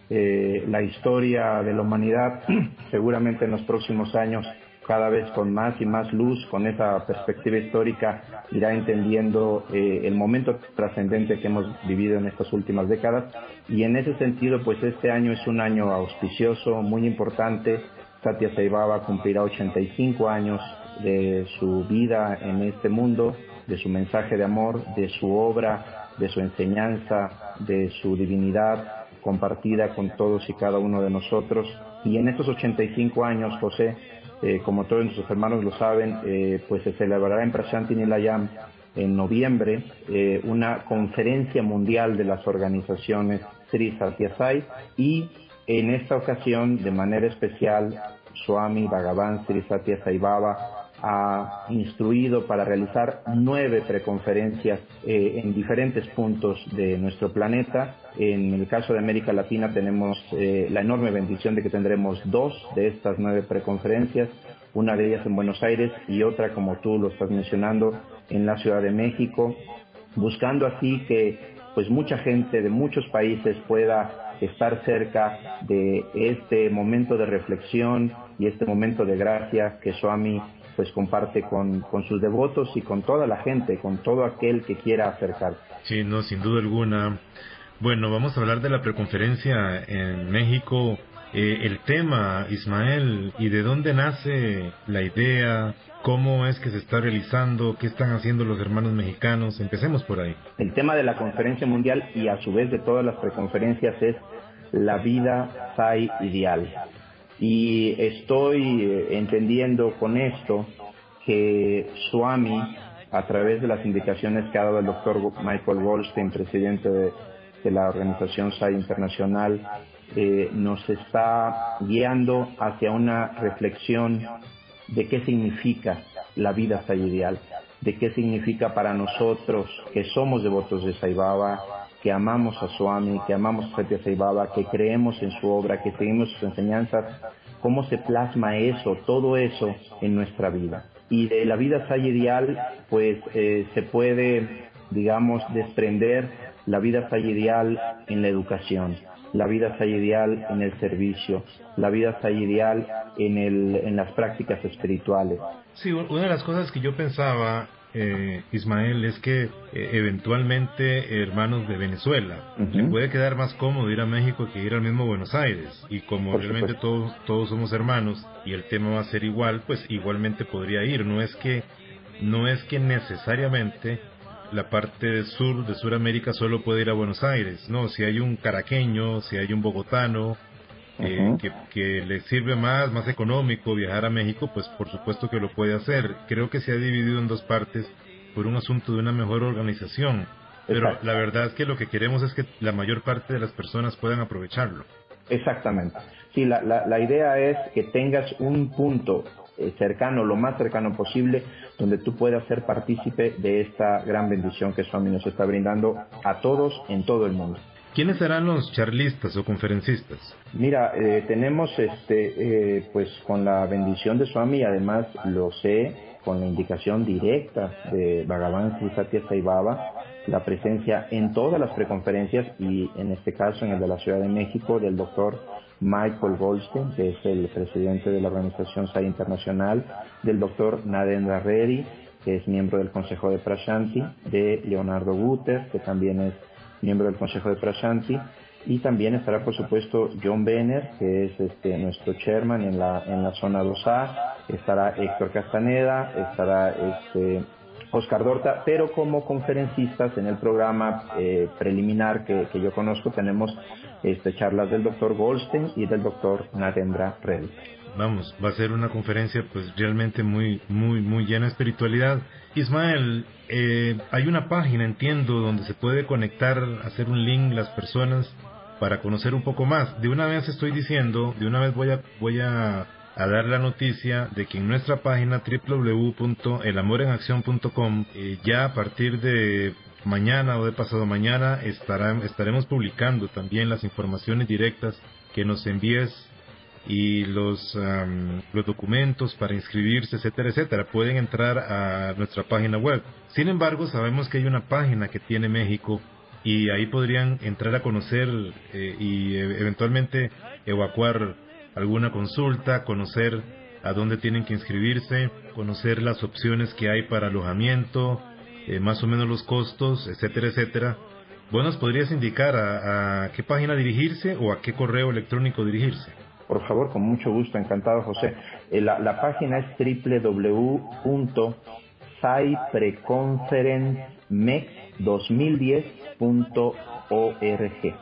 La historia de la humanidad seguramente en los próximos años, cada vez con más y más luz, con esa perspectiva histórica, irá entendiendo el momento trascendente que hemos vivido en estas últimas décadas, y en ese sentido pues este año es un año auspicioso, muy importante. Satya Sai Baba cumplirá 85 años de su vida en este mundo, de su mensaje de amor, de su obra, de su enseñanza, de su divinidad compartida con todos y cada uno de nosotros. Y en estos 85 años, José, como todos nuestros hermanos lo saben, pues se celebrará en Prashanti Nilayam en noviembre una conferencia mundial de las organizaciones Sri Satya Sai, y en esta ocasión, de manera especial, Swami Bhagavan Sri Satya Sai Baba ha instruido para realizar 9 preconferencias en diferentes puntos de nuestro planeta. En el caso de América Latina tenemos la enorme bendición de que tendremos 2 de estas 9 preconferencias, una de ellas en Buenos Aires y otra, como tú lo estás mencionando, en la Ciudad de México, buscando así que pues mucha gente de muchos países pueda estar cerca de este momento de reflexión y este momento de gracia que Swami pues comparte con sus devotos y con toda la gente, con todo aquel que quiera acercarse. Sí, no, sin duda alguna. Bueno, vamos a hablar de la preconferencia en México. El tema, Ismael, ¿y de dónde nace la idea? ¿Cómo es que se está realizando? ¿Qué están haciendo los hermanos mexicanos? Empecemos por ahí. El tema de la conferencia mundial y a su vez de todas las preconferencias es la vida Sai ideal. Y estoy entendiendo con esto que Swami, a través de las indicaciones que ha dado el doctor Michael Goldstein, presidente de la Organización Sai Internacional, nos está guiando hacia una reflexión de qué significa la vida Sai ideal, de qué significa para nosotros que somos devotos de Sai Baba, que amamos a Swami, que amamos a Satya Sai Baba, que creemos en su obra, que seguimos sus enseñanzas, cómo se plasma eso, todo eso en nuestra vida. Y de la vida Sai ideal, pues se puede, digamos, desprender la vida Sai ideal en la educación, la vida Sai ideal en el servicio, la vida Sai ideal en las prácticas espirituales. Sí, una de las cosas que yo pensaba, Ismael, es que eventualmente hermanos de Venezuela, le puede quedar más cómodo ir a México que ir al mismo Buenos Aires, y como realmente todos somos hermanos y el tema va a ser igual, pues igualmente podría ir. No es que necesariamente la parte de Suramérica solo puede ir a Buenos Aires, no, si hay un caraqueño, si hay un bogotano que le sirve más económico viajar a México, pues por supuesto que lo puede hacer. Creo que se ha dividido en dos partes por un asunto de una mejor organización, pero Exacto. La verdad es que lo que queremos es que la mayor parte de las personas puedan aprovecharlo. Exactamente. Sí, la idea es que tengas un punto cercano, lo más cercano posible, donde tú puedas ser partícipe de esta gran bendición que Swami nos está brindando a todos en todo el mundo. ¿Quiénes serán los charlistas o conferencistas? Mira, tenemos pues con la bendición de Swami, además lo sé, con la indicación directa de Bhagavan Sri Satya Sai Baba, la presencia en todas las preconferencias y en este caso en el de la Ciudad de México del doctor Michael Goldstein, que es el presidente de la Organización Sai Internacional, del doctor Narendra Reddy, que es miembro del Consejo de Prashanti, de Leonardo Guter, que también es miembro del Consejo de Prashanti, y también estará por supuesto John Benner, que es nuestro chairman en la zona 2A, estará Héctor Castaneda, estará Oscar Dorta, pero como conferencistas en el programa preliminar que yo conozco tenemos charlas del doctor Goldstein y del doctor Narendra Reddy. Vamos, va a ser una conferencia pues realmente muy llena de espiritualidad. Ismael, hay una página, entiendo, donde se puede conectar, hacer un link las personas para conocer un poco más. De una vez estoy diciendo, de una vez voy a dar la noticia de que en nuestra página www.elamorenaccion.com ya a partir de mañana o de pasado mañana estaremos publicando también las informaciones directas que nos envíes y los documentos para inscribirse, etcétera, etcétera. Pueden entrar a nuestra página web. Sin embargo, sabemos que hay una página que tiene México y ahí podrían entrar a conocer y eventualmente evacuar alguna consulta, conocer a dónde tienen que inscribirse, conocer las opciones que hay para alojamiento, más o menos los costos, etcétera, etcétera. Bueno, ¿nos podrías indicar a qué página dirigirse o a qué correo electrónico dirigirse? Por favor, con mucho gusto, encantado, José. La página es www.saipreconferencemex2010.org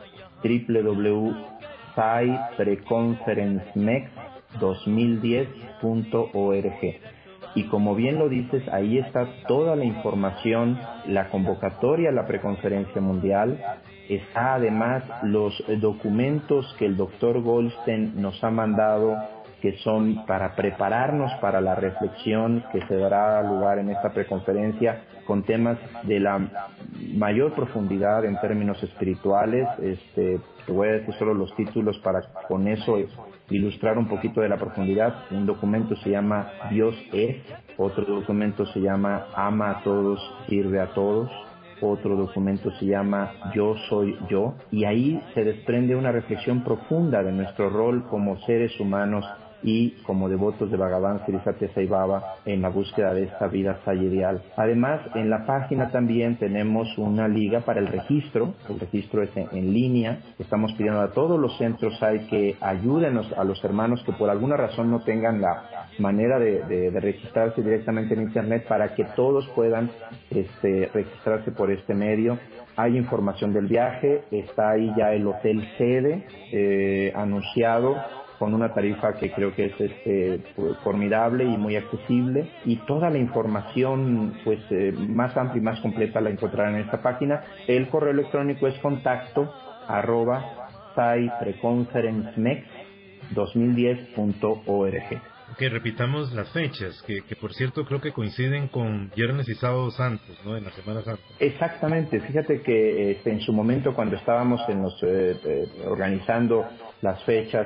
www.saipreconferencemex2010.org. Y como bien lo dices, ahí está toda la información, la convocatoria a la preconferencia mundial. Está además los documentos que el doctor Goldstein nos ha mandado, que son para prepararnos para la reflexión que se dará lugar en esta preconferencia, con temas de la mayor profundidad en términos espirituales. Te voy a decir solo los títulos para con eso ilustrar un poquito de la profundidad. Un documento se llama Dios es, otro documento se llama Ama a todos, sirve a todos, otro documento se llama Yo Soy Yo, y ahí se desprende una reflexión profunda de nuestro rol como seres humanos y como devotos de Bhagavan Sri Satya Sai Baba en la búsqueda de esta vida saya ideal. Además, en la página también tenemos una liga para el registro es en línea. Estamos pidiendo a todos los centros SAI que ayuden a los hermanos que por alguna razón no tengan la manera de registrarse directamente en internet, para que todos puedan registrarse por este medio. Hay información del viaje, está ahí ya el hotel sede anunciado, con una tarifa que creo que es formidable y muy accesible, y toda la información más amplia y más completa la encontrarán en esta página. El correo electrónico es contacto@saipreconferencemex2010.org. Ok, repitamos las fechas, que por cierto creo que coinciden con Viernes y Sábado Santos, ¿no? En la Semana Santa. Exactamente, fíjate que en su momento, cuando estábamos organizando las fechas,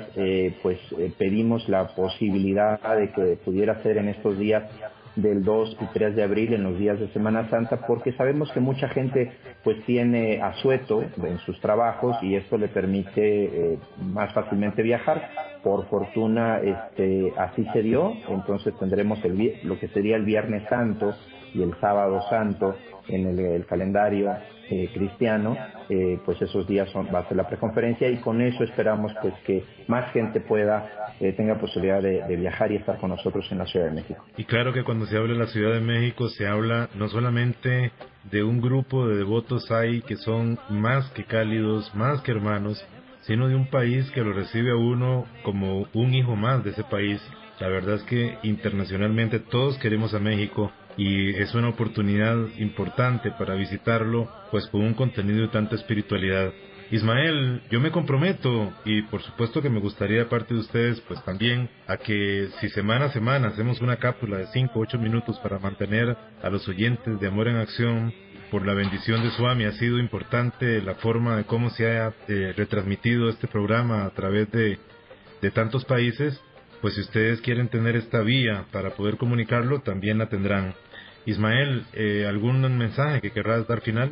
pedimos la posibilidad de que pudiera ser en estos días del 2 y 3 de abril, en los días de Semana Santa, porque sabemos que mucha gente tiene asueto en sus trabajos y esto le permite más fácilmente viajar. Por fortuna así se dio, entonces tendremos lo que sería el Viernes Santo y el Sábado Santo en el calendario cristiano. Esos días va a ser la preconferencia, y con eso esperamos que más gente tenga posibilidad de viajar y estar con nosotros en la Ciudad de México. Y claro que cuando se habla de la Ciudad de México se habla no solamente de un grupo de devotos SAI que son más que cálidos, más que hermanos, sino de un país que lo recibe a uno como un hijo más de ese país. La verdad es que internacionalmente todos queremos a México, y es una oportunidad importante para visitarlo, con un contenido de tanta espiritualidad. Ismael, yo me comprometo, y por supuesto que me gustaría de parte de ustedes, también, a que si semana a semana hacemos una cápsula de 5 o 8 minutos para mantener a los oyentes de Amor en Acción. Por la bendición de Swami ha sido importante la forma de cómo se ha retransmitido este programa a través de tantos países. Si ustedes quieren tener esta vía para poder comunicarlo, también la tendrán. Ismael, ¿algún mensaje que querrás dar final?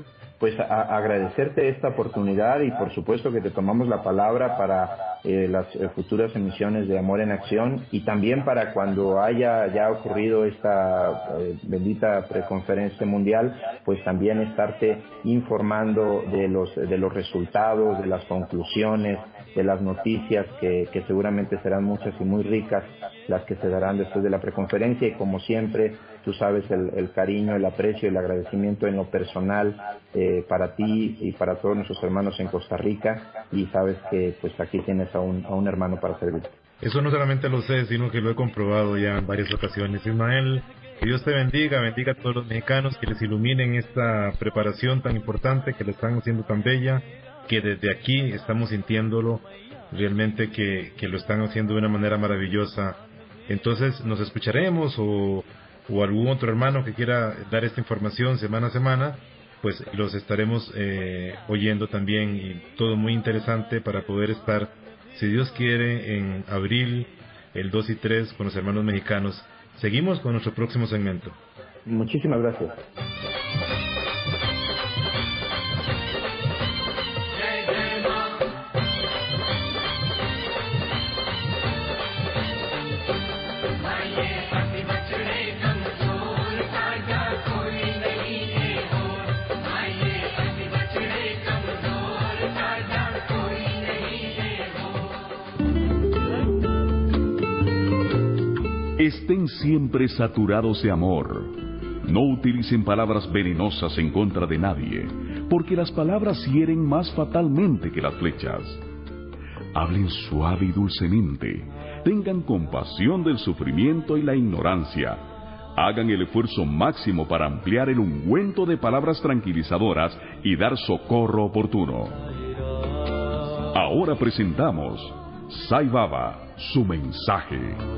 Agradecerte esta oportunidad, y por supuesto que te tomamos la palabra para las futuras emisiones de Amor en Acción, y también para cuando haya ya ocurrido esta bendita preconferencia mundial, también estarte informando de los resultados, de las conclusiones, de las noticias que seguramente serán muchas y muy ricas las que se darán después de la preconferencia. Y como siempre, tú sabes el cariño, el aprecio, el agradecimiento en lo personal para ti y para todos nuestros hermanos en Costa Rica, y sabes que aquí tienes a un hermano para servirte. Eso no solamente lo sé, sino que lo he comprobado ya en varias ocasiones. Ismael, que Dios te bendiga a todos los mexicanos, que les iluminen esta preparación tan importante, que le están haciendo tan bella, que desde aquí estamos sintiéndolo realmente, que lo están haciendo de una manera maravillosa. Entonces nos escucharemos, o algún otro hermano que quiera dar esta información semana a semana, los estaremos oyendo también, y todo muy interesante para poder estar, si Dios quiere, en abril, el 2 y 3 con los hermanos mexicanos. Seguimos con nuestro próximo segmento. Muchísimas gracias. Estén siempre saturados de amor. No utilicen palabras venenosas en contra de nadie, porque las palabras hieren más fatalmente que las flechas. Hablen suave y dulcemente. Tengan compasión del sufrimiento y la ignorancia. Hagan el esfuerzo máximo para ampliar el ungüento de palabras tranquilizadoras y dar socorro oportuno. Ahora presentamos Sai Baba, su mensaje.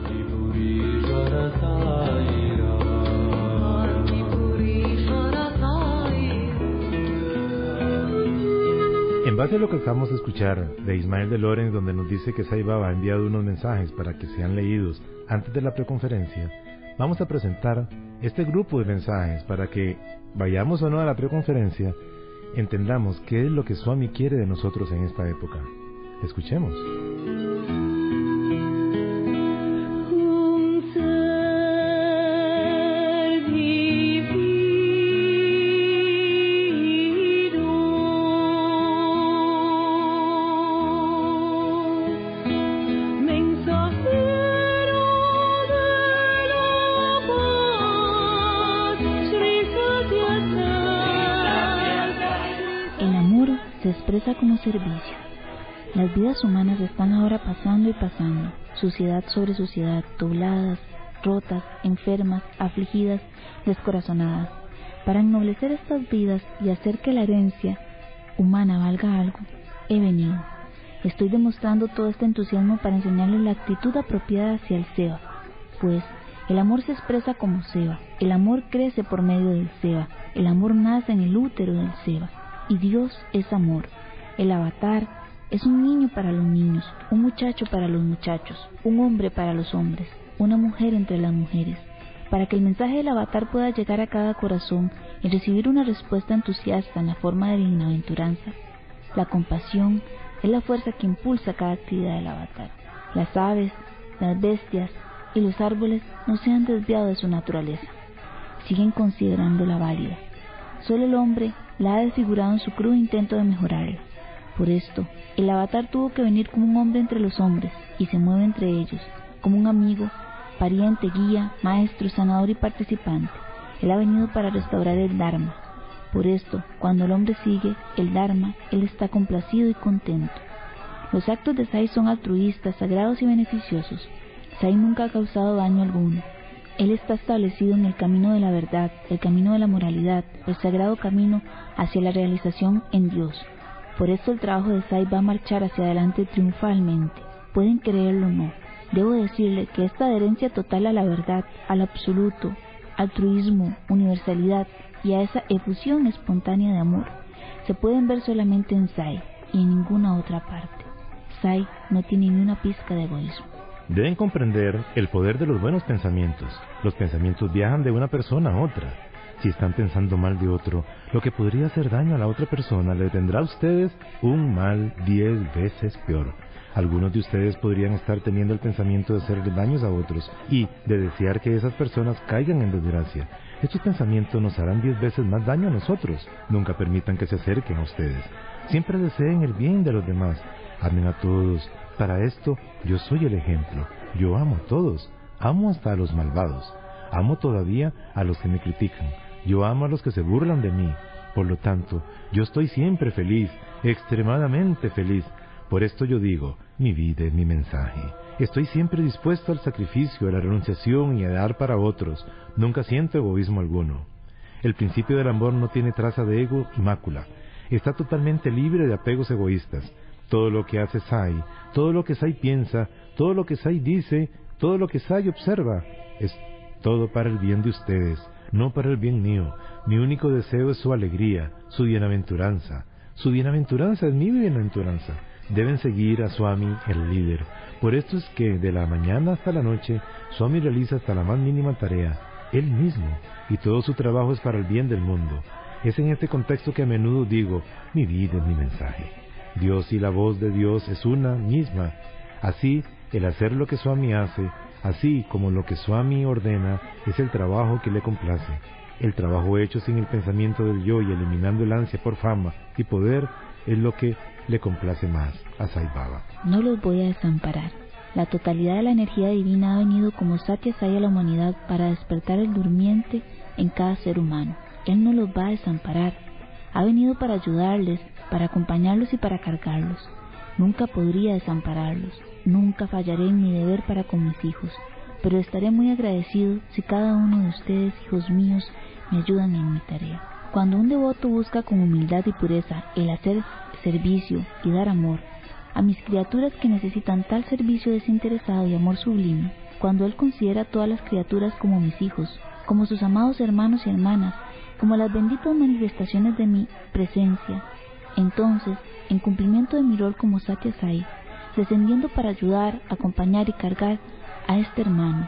En base a lo que acabamos de escuchar de Ismael de Lorenz, donde nos dice que Sai Baba ha enviado unos mensajes para que sean leídos antes de la preconferencia, vamos a presentar este grupo de mensajes para que, vayamos o no a la preconferencia, entendamos qué es lo que Swami quiere de nosotros en esta época. Escuchemos. Se expresa como servicio. Las vidas humanas están ahora pasando y pasando, suciedad sobre suciedad, dobladas, rotas, enfermas, afligidas, descorazonadas. Para ennoblecer estas vidas y hacer que la herencia humana valga algo, he venido. Estoy demostrando todo este entusiasmo para enseñarles la actitud apropiada hacia el Seva, pues el amor se expresa como Seva, el amor crece por medio del Seva, el amor nace en el útero del Seva. Y Dios es amor. El avatar es un niño para los niños, un muchacho para los muchachos, un hombre para los hombres, una mujer entre las mujeres. Para que el mensaje del avatar pueda llegar a cada corazón y recibir una respuesta entusiasta en la forma de bienaventuranza, la compasión es la fuerza que impulsa cada actividad del avatar. Las aves, las bestias y los árboles no se han desviado de su naturaleza, siguen considerándola válida. Solo el hombre la ha desfigurado en su crudo intento de mejorarla. Por esto, el avatar tuvo que venir como un hombre entre los hombres y se mueve entre ellos, como un amigo, pariente, guía, maestro, sanador y participante. Él ha venido para restaurar el Dharma. Por esto, cuando el hombre sigue el Dharma, él está complacido y contento. Los actos de Sai son altruistas, sagrados y beneficiosos. Sai nunca ha causado daño alguno. Él está establecido en el camino de la verdad, el camino de la moralidad, el sagrado camino hacia la realización en Dios. Por esto el trabajo de Sai va a marchar hacia adelante triunfalmente. Pueden creerlo o no. Debo decirle que esta adherencia total a la verdad, al absoluto, altruismo, universalidad y a esa efusión espontánea de amor se pueden ver solamente en Sai y en ninguna otra parte. Sai no tiene ni una pizca de egoísmo. Deben comprender el poder de los buenos pensamientos. Los pensamientos viajan de una persona a otra. Si están pensando mal de otro, lo que podría hacer daño a la otra persona le tendrá a ustedes un mal 10 veces peor. Algunos de ustedes podrían estar teniendo el pensamiento de hacer daños a otros y de desear que esas personas caigan en desgracia. Estos pensamientos nos harán 10 veces más daño a nosotros. Nunca permitan que se acerquen a ustedes. Siempre deseen el bien de los demás. Amen a todos. Para esto, yo soy el ejemplo. Yo amo a todos. Amo hasta a los malvados. Amo todavía a los que me critican. Yo amo a los que se burlan de mí. Por lo tanto, yo estoy siempre feliz, extremadamente feliz. Por esto yo digo, mi vida es mi mensaje. Estoy siempre dispuesto al sacrificio, a la renunciación y a dar para otros. Nunca siento egoísmo alguno. El principio del amor no tiene traza de ego y mácula. Está totalmente libre de apegos egoístas. Todo lo que hace Sai, todo lo que Sai piensa, todo lo que Sai dice, todo lo que Sai observa, es todo para el bien de ustedes, no para el bien mío. Mi único deseo es su alegría, su bienaventuranza. Su bienaventuranza es mi bienaventuranza. Deben seguir a Swami, el líder. Por esto es que de la mañana hasta la noche, Swami realiza hasta la más mínima tarea, él mismo, y todo su trabajo es para el bien del mundo. Es en este contexto que a menudo digo, mi vida es mi mensaje. Dios y la voz de Dios es una misma. Así, el hacer lo que Swami hace, así como lo que Swami ordena, es el trabajo que le complace. El trabajo hecho sin el pensamiento del yo y eliminando el ansia por fama y poder es lo que le complace más a Sai Baba. No los voy a desamparar. La totalidad de la energía divina ha venido como Satya Sai a la humanidad para despertar el durmiente en cada ser humano. Él no los va a desamparar. Ha venido para ayudarles, para acompañarlos y para cargarlos. Nunca podría desampararlos. Nunca fallaré en mi deber para con mis hijos. Pero estaré muy agradecido si cada uno de ustedes, hijos míos, me ayudan en mi tarea. Cuando un devoto busca con humildad y pureza el hacer servicio y dar amor a mis criaturas que necesitan tal servicio desinteresado y amor sublime, cuando él considera a todas las criaturas como mis hijos, como sus amados hermanos y hermanas, como las benditas manifestaciones de mi presencia, entonces, en cumplimiento de mi rol como Satya Sai, descendiendo para ayudar, acompañar y cargar a este hermano,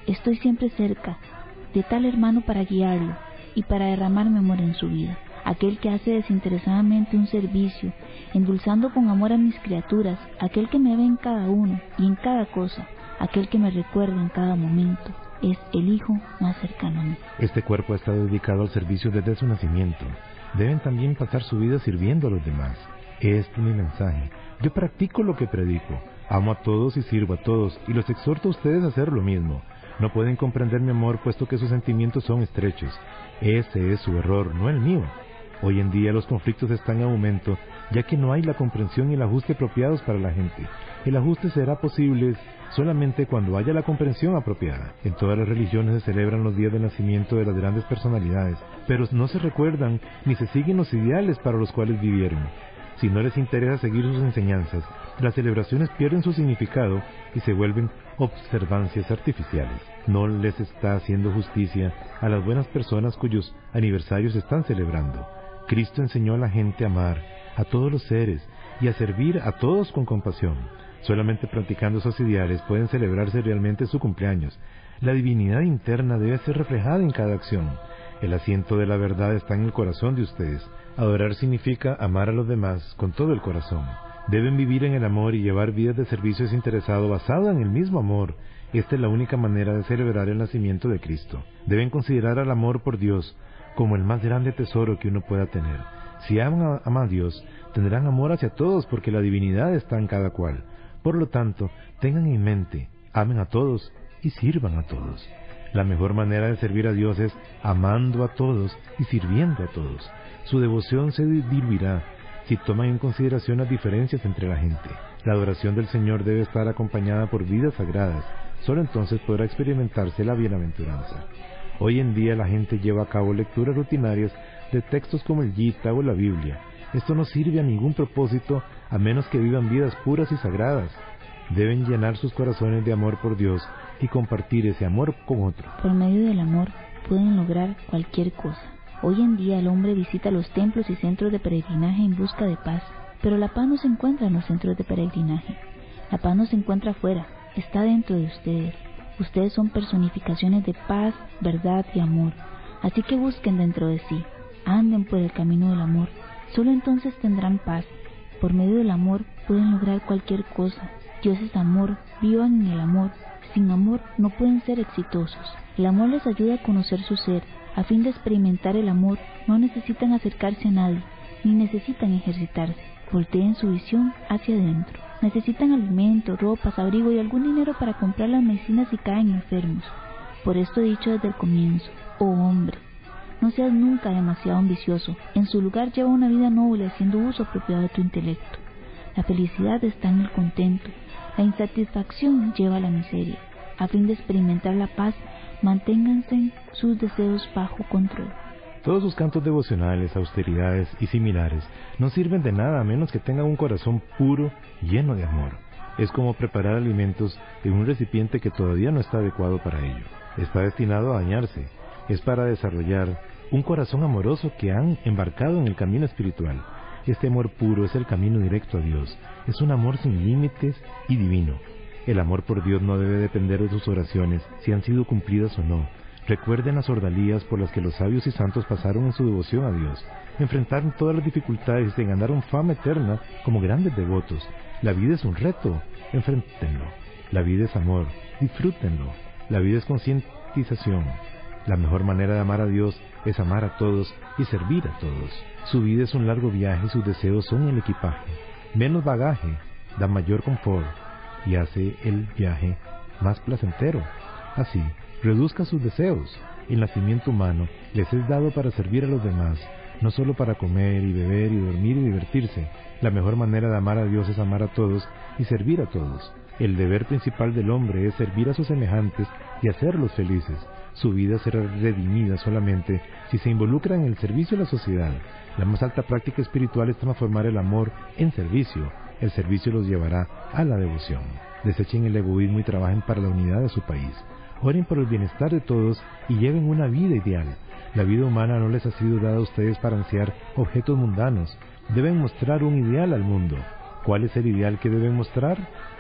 Estoy siempre cerca de tal hermano para guiarlo y para derramar mi amor en su vida. Aquel que hace desinteresadamente un servicio, endulzando con amor a mis criaturas, aquel que me ve en cada uno y en cada cosa, aquel que me recuerda en cada momento, es el Hijo más cercano a mí. Este cuerpo ha estado dedicado al servicio desde su nacimiento. Deben también pasar su vida sirviendo a los demás. Este es mi mensaje. Yo practico lo que predico. Amo a todos y sirvo a todos, y los exhorto a ustedes a hacer lo mismo. No pueden comprender mi amor puesto que sus sentimientos son estrechos. Ese es su error, no el mío. Hoy en día los conflictos están en aumento, ya que no hay la comprensión y el ajuste apropiados para la gente. El ajuste será posible solamente cuando haya la comprensión apropiada. En todas las religiones se celebran los días de nacimiento de las grandes personalidades, pero no se recuerdan ni se siguen los ideales para los cuales vivieron. Si no les interesa seguir sus enseñanzas, las celebraciones pierden su significado y se vuelven observancias artificiales. No les está haciendo justicia a las buenas personas cuyos aniversarios están celebrando. Cristo enseñó a la gente a amar a todos los seres y a servir a todos con compasión. Solamente practicando esos ideales pueden celebrarse realmente su cumpleaños. La divinidad interna debe ser reflejada en cada acción. El asiento de la verdad está en el corazón de ustedes. Adorar significa amar a los demás con todo el corazón. Deben vivir en el amor y llevar vidas de servicio desinteresado basado en el mismo amor. Esta es la única manera de celebrar el nacimiento de Cristo. Deben considerar al amor por Dios como el más grande tesoro que uno pueda tener. Si aman a Dios, tendrán amor hacia todos porque la divinidad está en cada cual. Por lo tanto, tengan en mente, amen a todos y sirvan a todos. La mejor manera de servir a Dios es amando a todos y sirviendo a todos. Su devoción se diluirá si toman en consideración las diferencias entre la gente. La adoración del Señor debe estar acompañada por vidas sagradas. Solo entonces podrá experimentarse la bienaventuranza. Hoy en día la gente lleva a cabo lecturas rutinarias de textos como el Gita o la Biblia. Esto no sirve a ningún propósito a menos que vivan vidas puras y sagradas. Deben llenar sus corazones de amor por Dios y compartir ese amor con otro. Por medio del amor pueden lograr cualquier cosa. Hoy en día el hombre visita los templos y centros de peregrinaje en busca de paz, pero la paz no se encuentra en los centros de peregrinaje. La paz no se encuentra afuera, está dentro de ustedes. Ustedes son personificaciones de paz, verdad y amor. Así que busquen dentro de sí, anden por el camino del amor. Solo entonces tendrán paz. Por medio del amor pueden lograr cualquier cosa. Dios es amor, vivan en el amor. Sin amor no pueden ser exitosos. El amor les ayuda a conocer su ser. A fin de experimentar el amor, no necesitan acercarse a nadie, ni necesitan ejercitarse. Volteen su visión hacia adentro. Necesitan alimento, ropas, abrigo y algún dinero para comprar las medicinas si caen enfermos. Por esto he dicho desde el comienzo, oh hombre, no seas nunca demasiado ambicioso. En su lugar lleva una vida noble haciendo uso apropiado de tu intelecto. La felicidad está en el contento. La insatisfacción lleva a la miseria. A fin de experimentar la paz, manténganse sus deseos bajo control. Todos sus cantos devocionales, austeridades y similares no sirven de nada a menos que tengan un corazón puro, lleno de amor. Es como preparar alimentos en un recipiente que todavía no está adecuado para ello. Está destinado a dañarse. Es para desarrollar un corazón amoroso que han embarcado en el camino espiritual. Este amor puro es el camino directo a Dios. Es un amor sin límites y divino. El amor por Dios no debe depender de sus oraciones, si han sido cumplidas o no. Recuerden las ordalías por las que los sabios y santos pasaron en su devoción a Dios. Enfrentaron todas las dificultades y se ganaron fama eterna como grandes devotos. La vida es un reto, enfréntenlo. La vida es amor, disfrútenlo. La vida es concientización. La mejor manera de amar a Dios es amar a todos y servir a todos. Su vida es un largo viaje y sus deseos son el equipaje. Menos bagaje da mayor confort y hace el viaje más placentero. Así, reduzca sus deseos. El nacimiento humano les es dado para servir a los demás, no solo para comer y beber y dormir y divertirse. La mejor manera de amar a Dios es amar a todos y servir a todos. El deber principal del hombre es servir a sus semejantes y hacerlos felices. Su vida será redimida solamente si se involucra en el servicio a la sociedad. La más alta práctica espiritual es transformar el amor en servicio. El servicio los llevará a la devoción. Desechen el egoísmo y trabajen para la unidad de su país. Oren por el bienestar de todos y lleven una vida ideal. La vida humana no les ha sido dada a ustedes para ansiar objetos mundanos. Deben mostrar un ideal al mundo. ¿Cuál es el ideal que deben mostrar?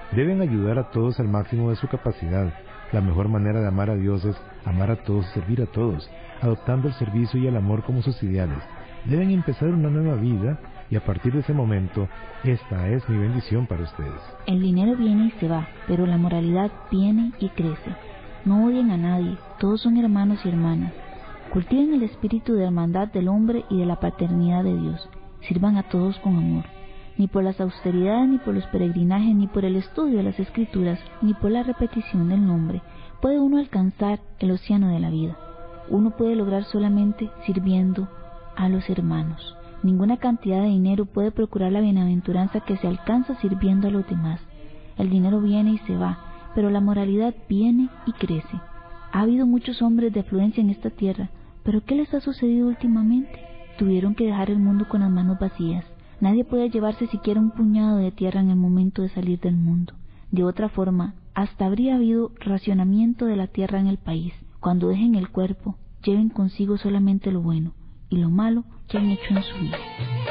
Deben ayudar a todos al máximo de su capacidad. La mejor manera de amar a Dios es amar a todos y servir a todos, adoptando el servicio y el amor como sus ideales. Deben empezar una nueva vida y a partir de ese momento, esta es mi bendición para ustedes. El dinero viene y se va, pero la moralidad viene y crece. No odien a nadie, todos son hermanos y hermanas. Cultiven el espíritu de hermandad del hombre y de la paternidad de Dios. Sirvan a todos con amor. Ni por las austeridades, ni por los peregrinajes, ni por el estudio de las Escrituras, ni por la repetición del nombre, puede uno alcanzar el océano de la vida. Uno puede lograr solamente sirviendo a los hermanos. Ninguna cantidad de dinero puede procurar la bienaventuranza que se alcanza sirviendo a los demás. El dinero viene y se va, pero la moralidad viene y crece. Ha habido muchos hombres de afluencia en esta tierra, pero ¿qué les ha sucedido últimamente? Tuvieron que dejar el mundo con las manos vacías. Nadie puede llevarse siquiera un puñado de tierra en el momento de salir del mundo. De otra forma, hasta habría habido racionamiento de la tierra en el país. Cuando dejen el cuerpo, lleven consigo solamente lo bueno y lo malo que han hecho en su vida.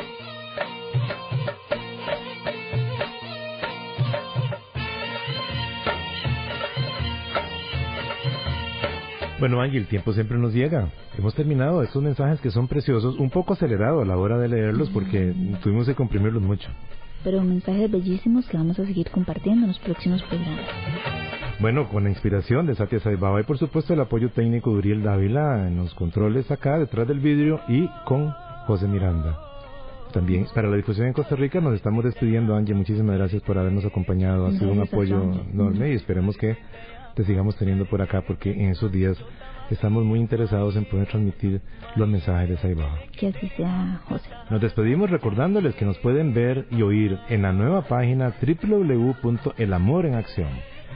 Bueno, Angie, el tiempo siempre nos llega. Hemos terminado estos mensajes que son preciosos, un poco acelerado a la hora de leerlos porque tuvimos que comprimirlos mucho. Pero mensajes bellísimos que vamos a seguir compartiendo en los próximos programas. Bueno, con la inspiración de Satia Saibaba y por supuesto el apoyo técnico de Uriel Dávila en los controles acá detrás del vidrio y con José Miranda. También para la difusión en Costa Rica nos estamos despidiendo, Angie. Muchísimas gracias por habernos acompañado. Ha sido un apoyo enorme y esperemos que te sigamos teniendo por acá porque en esos días estamos muy interesados en poder transmitir los mensajes de Saibaba. Que así sea, José. Nos despedimos recordándoles que nos pueden ver y oír en la nueva página www.elamorenaccion,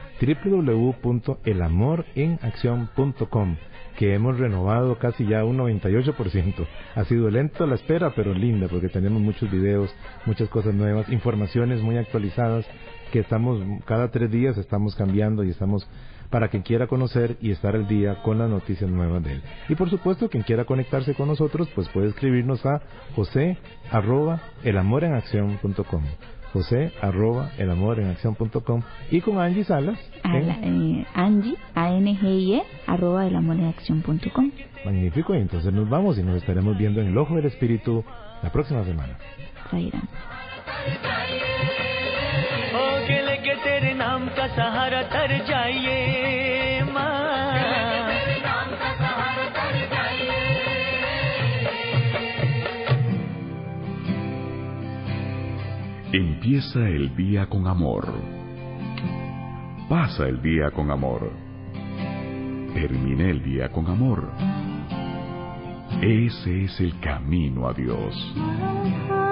www.elamorenaccion.com, que hemos renovado casi ya un 98%. Ha sido lento la espera, pero linda, porque tenemos muchos videos, muchas cosas nuevas, informaciones muy actualizadas, que estamos, cada 3 días estamos cambiando y estamos para quien quiera conocer y estar al día con las noticias nuevas de él. Y por supuesto, quien quiera conectarse con nosotros, pues puede escribirnos a jose@elamorenaccion.com, jose@elamorenaccion.com, y con Angie Salas Angie, ANGIE @elamorenaccion.com. Magnífico, y entonces nos vamos y nos estaremos viendo en el Ojo del Espíritu la próxima semana. Sairán. के तेरे नाम का सहारा तर जाइए माँ, Empieza el día con amor. Pasa el día con amor. Termina el día con amor. Ese es el camino a Dios.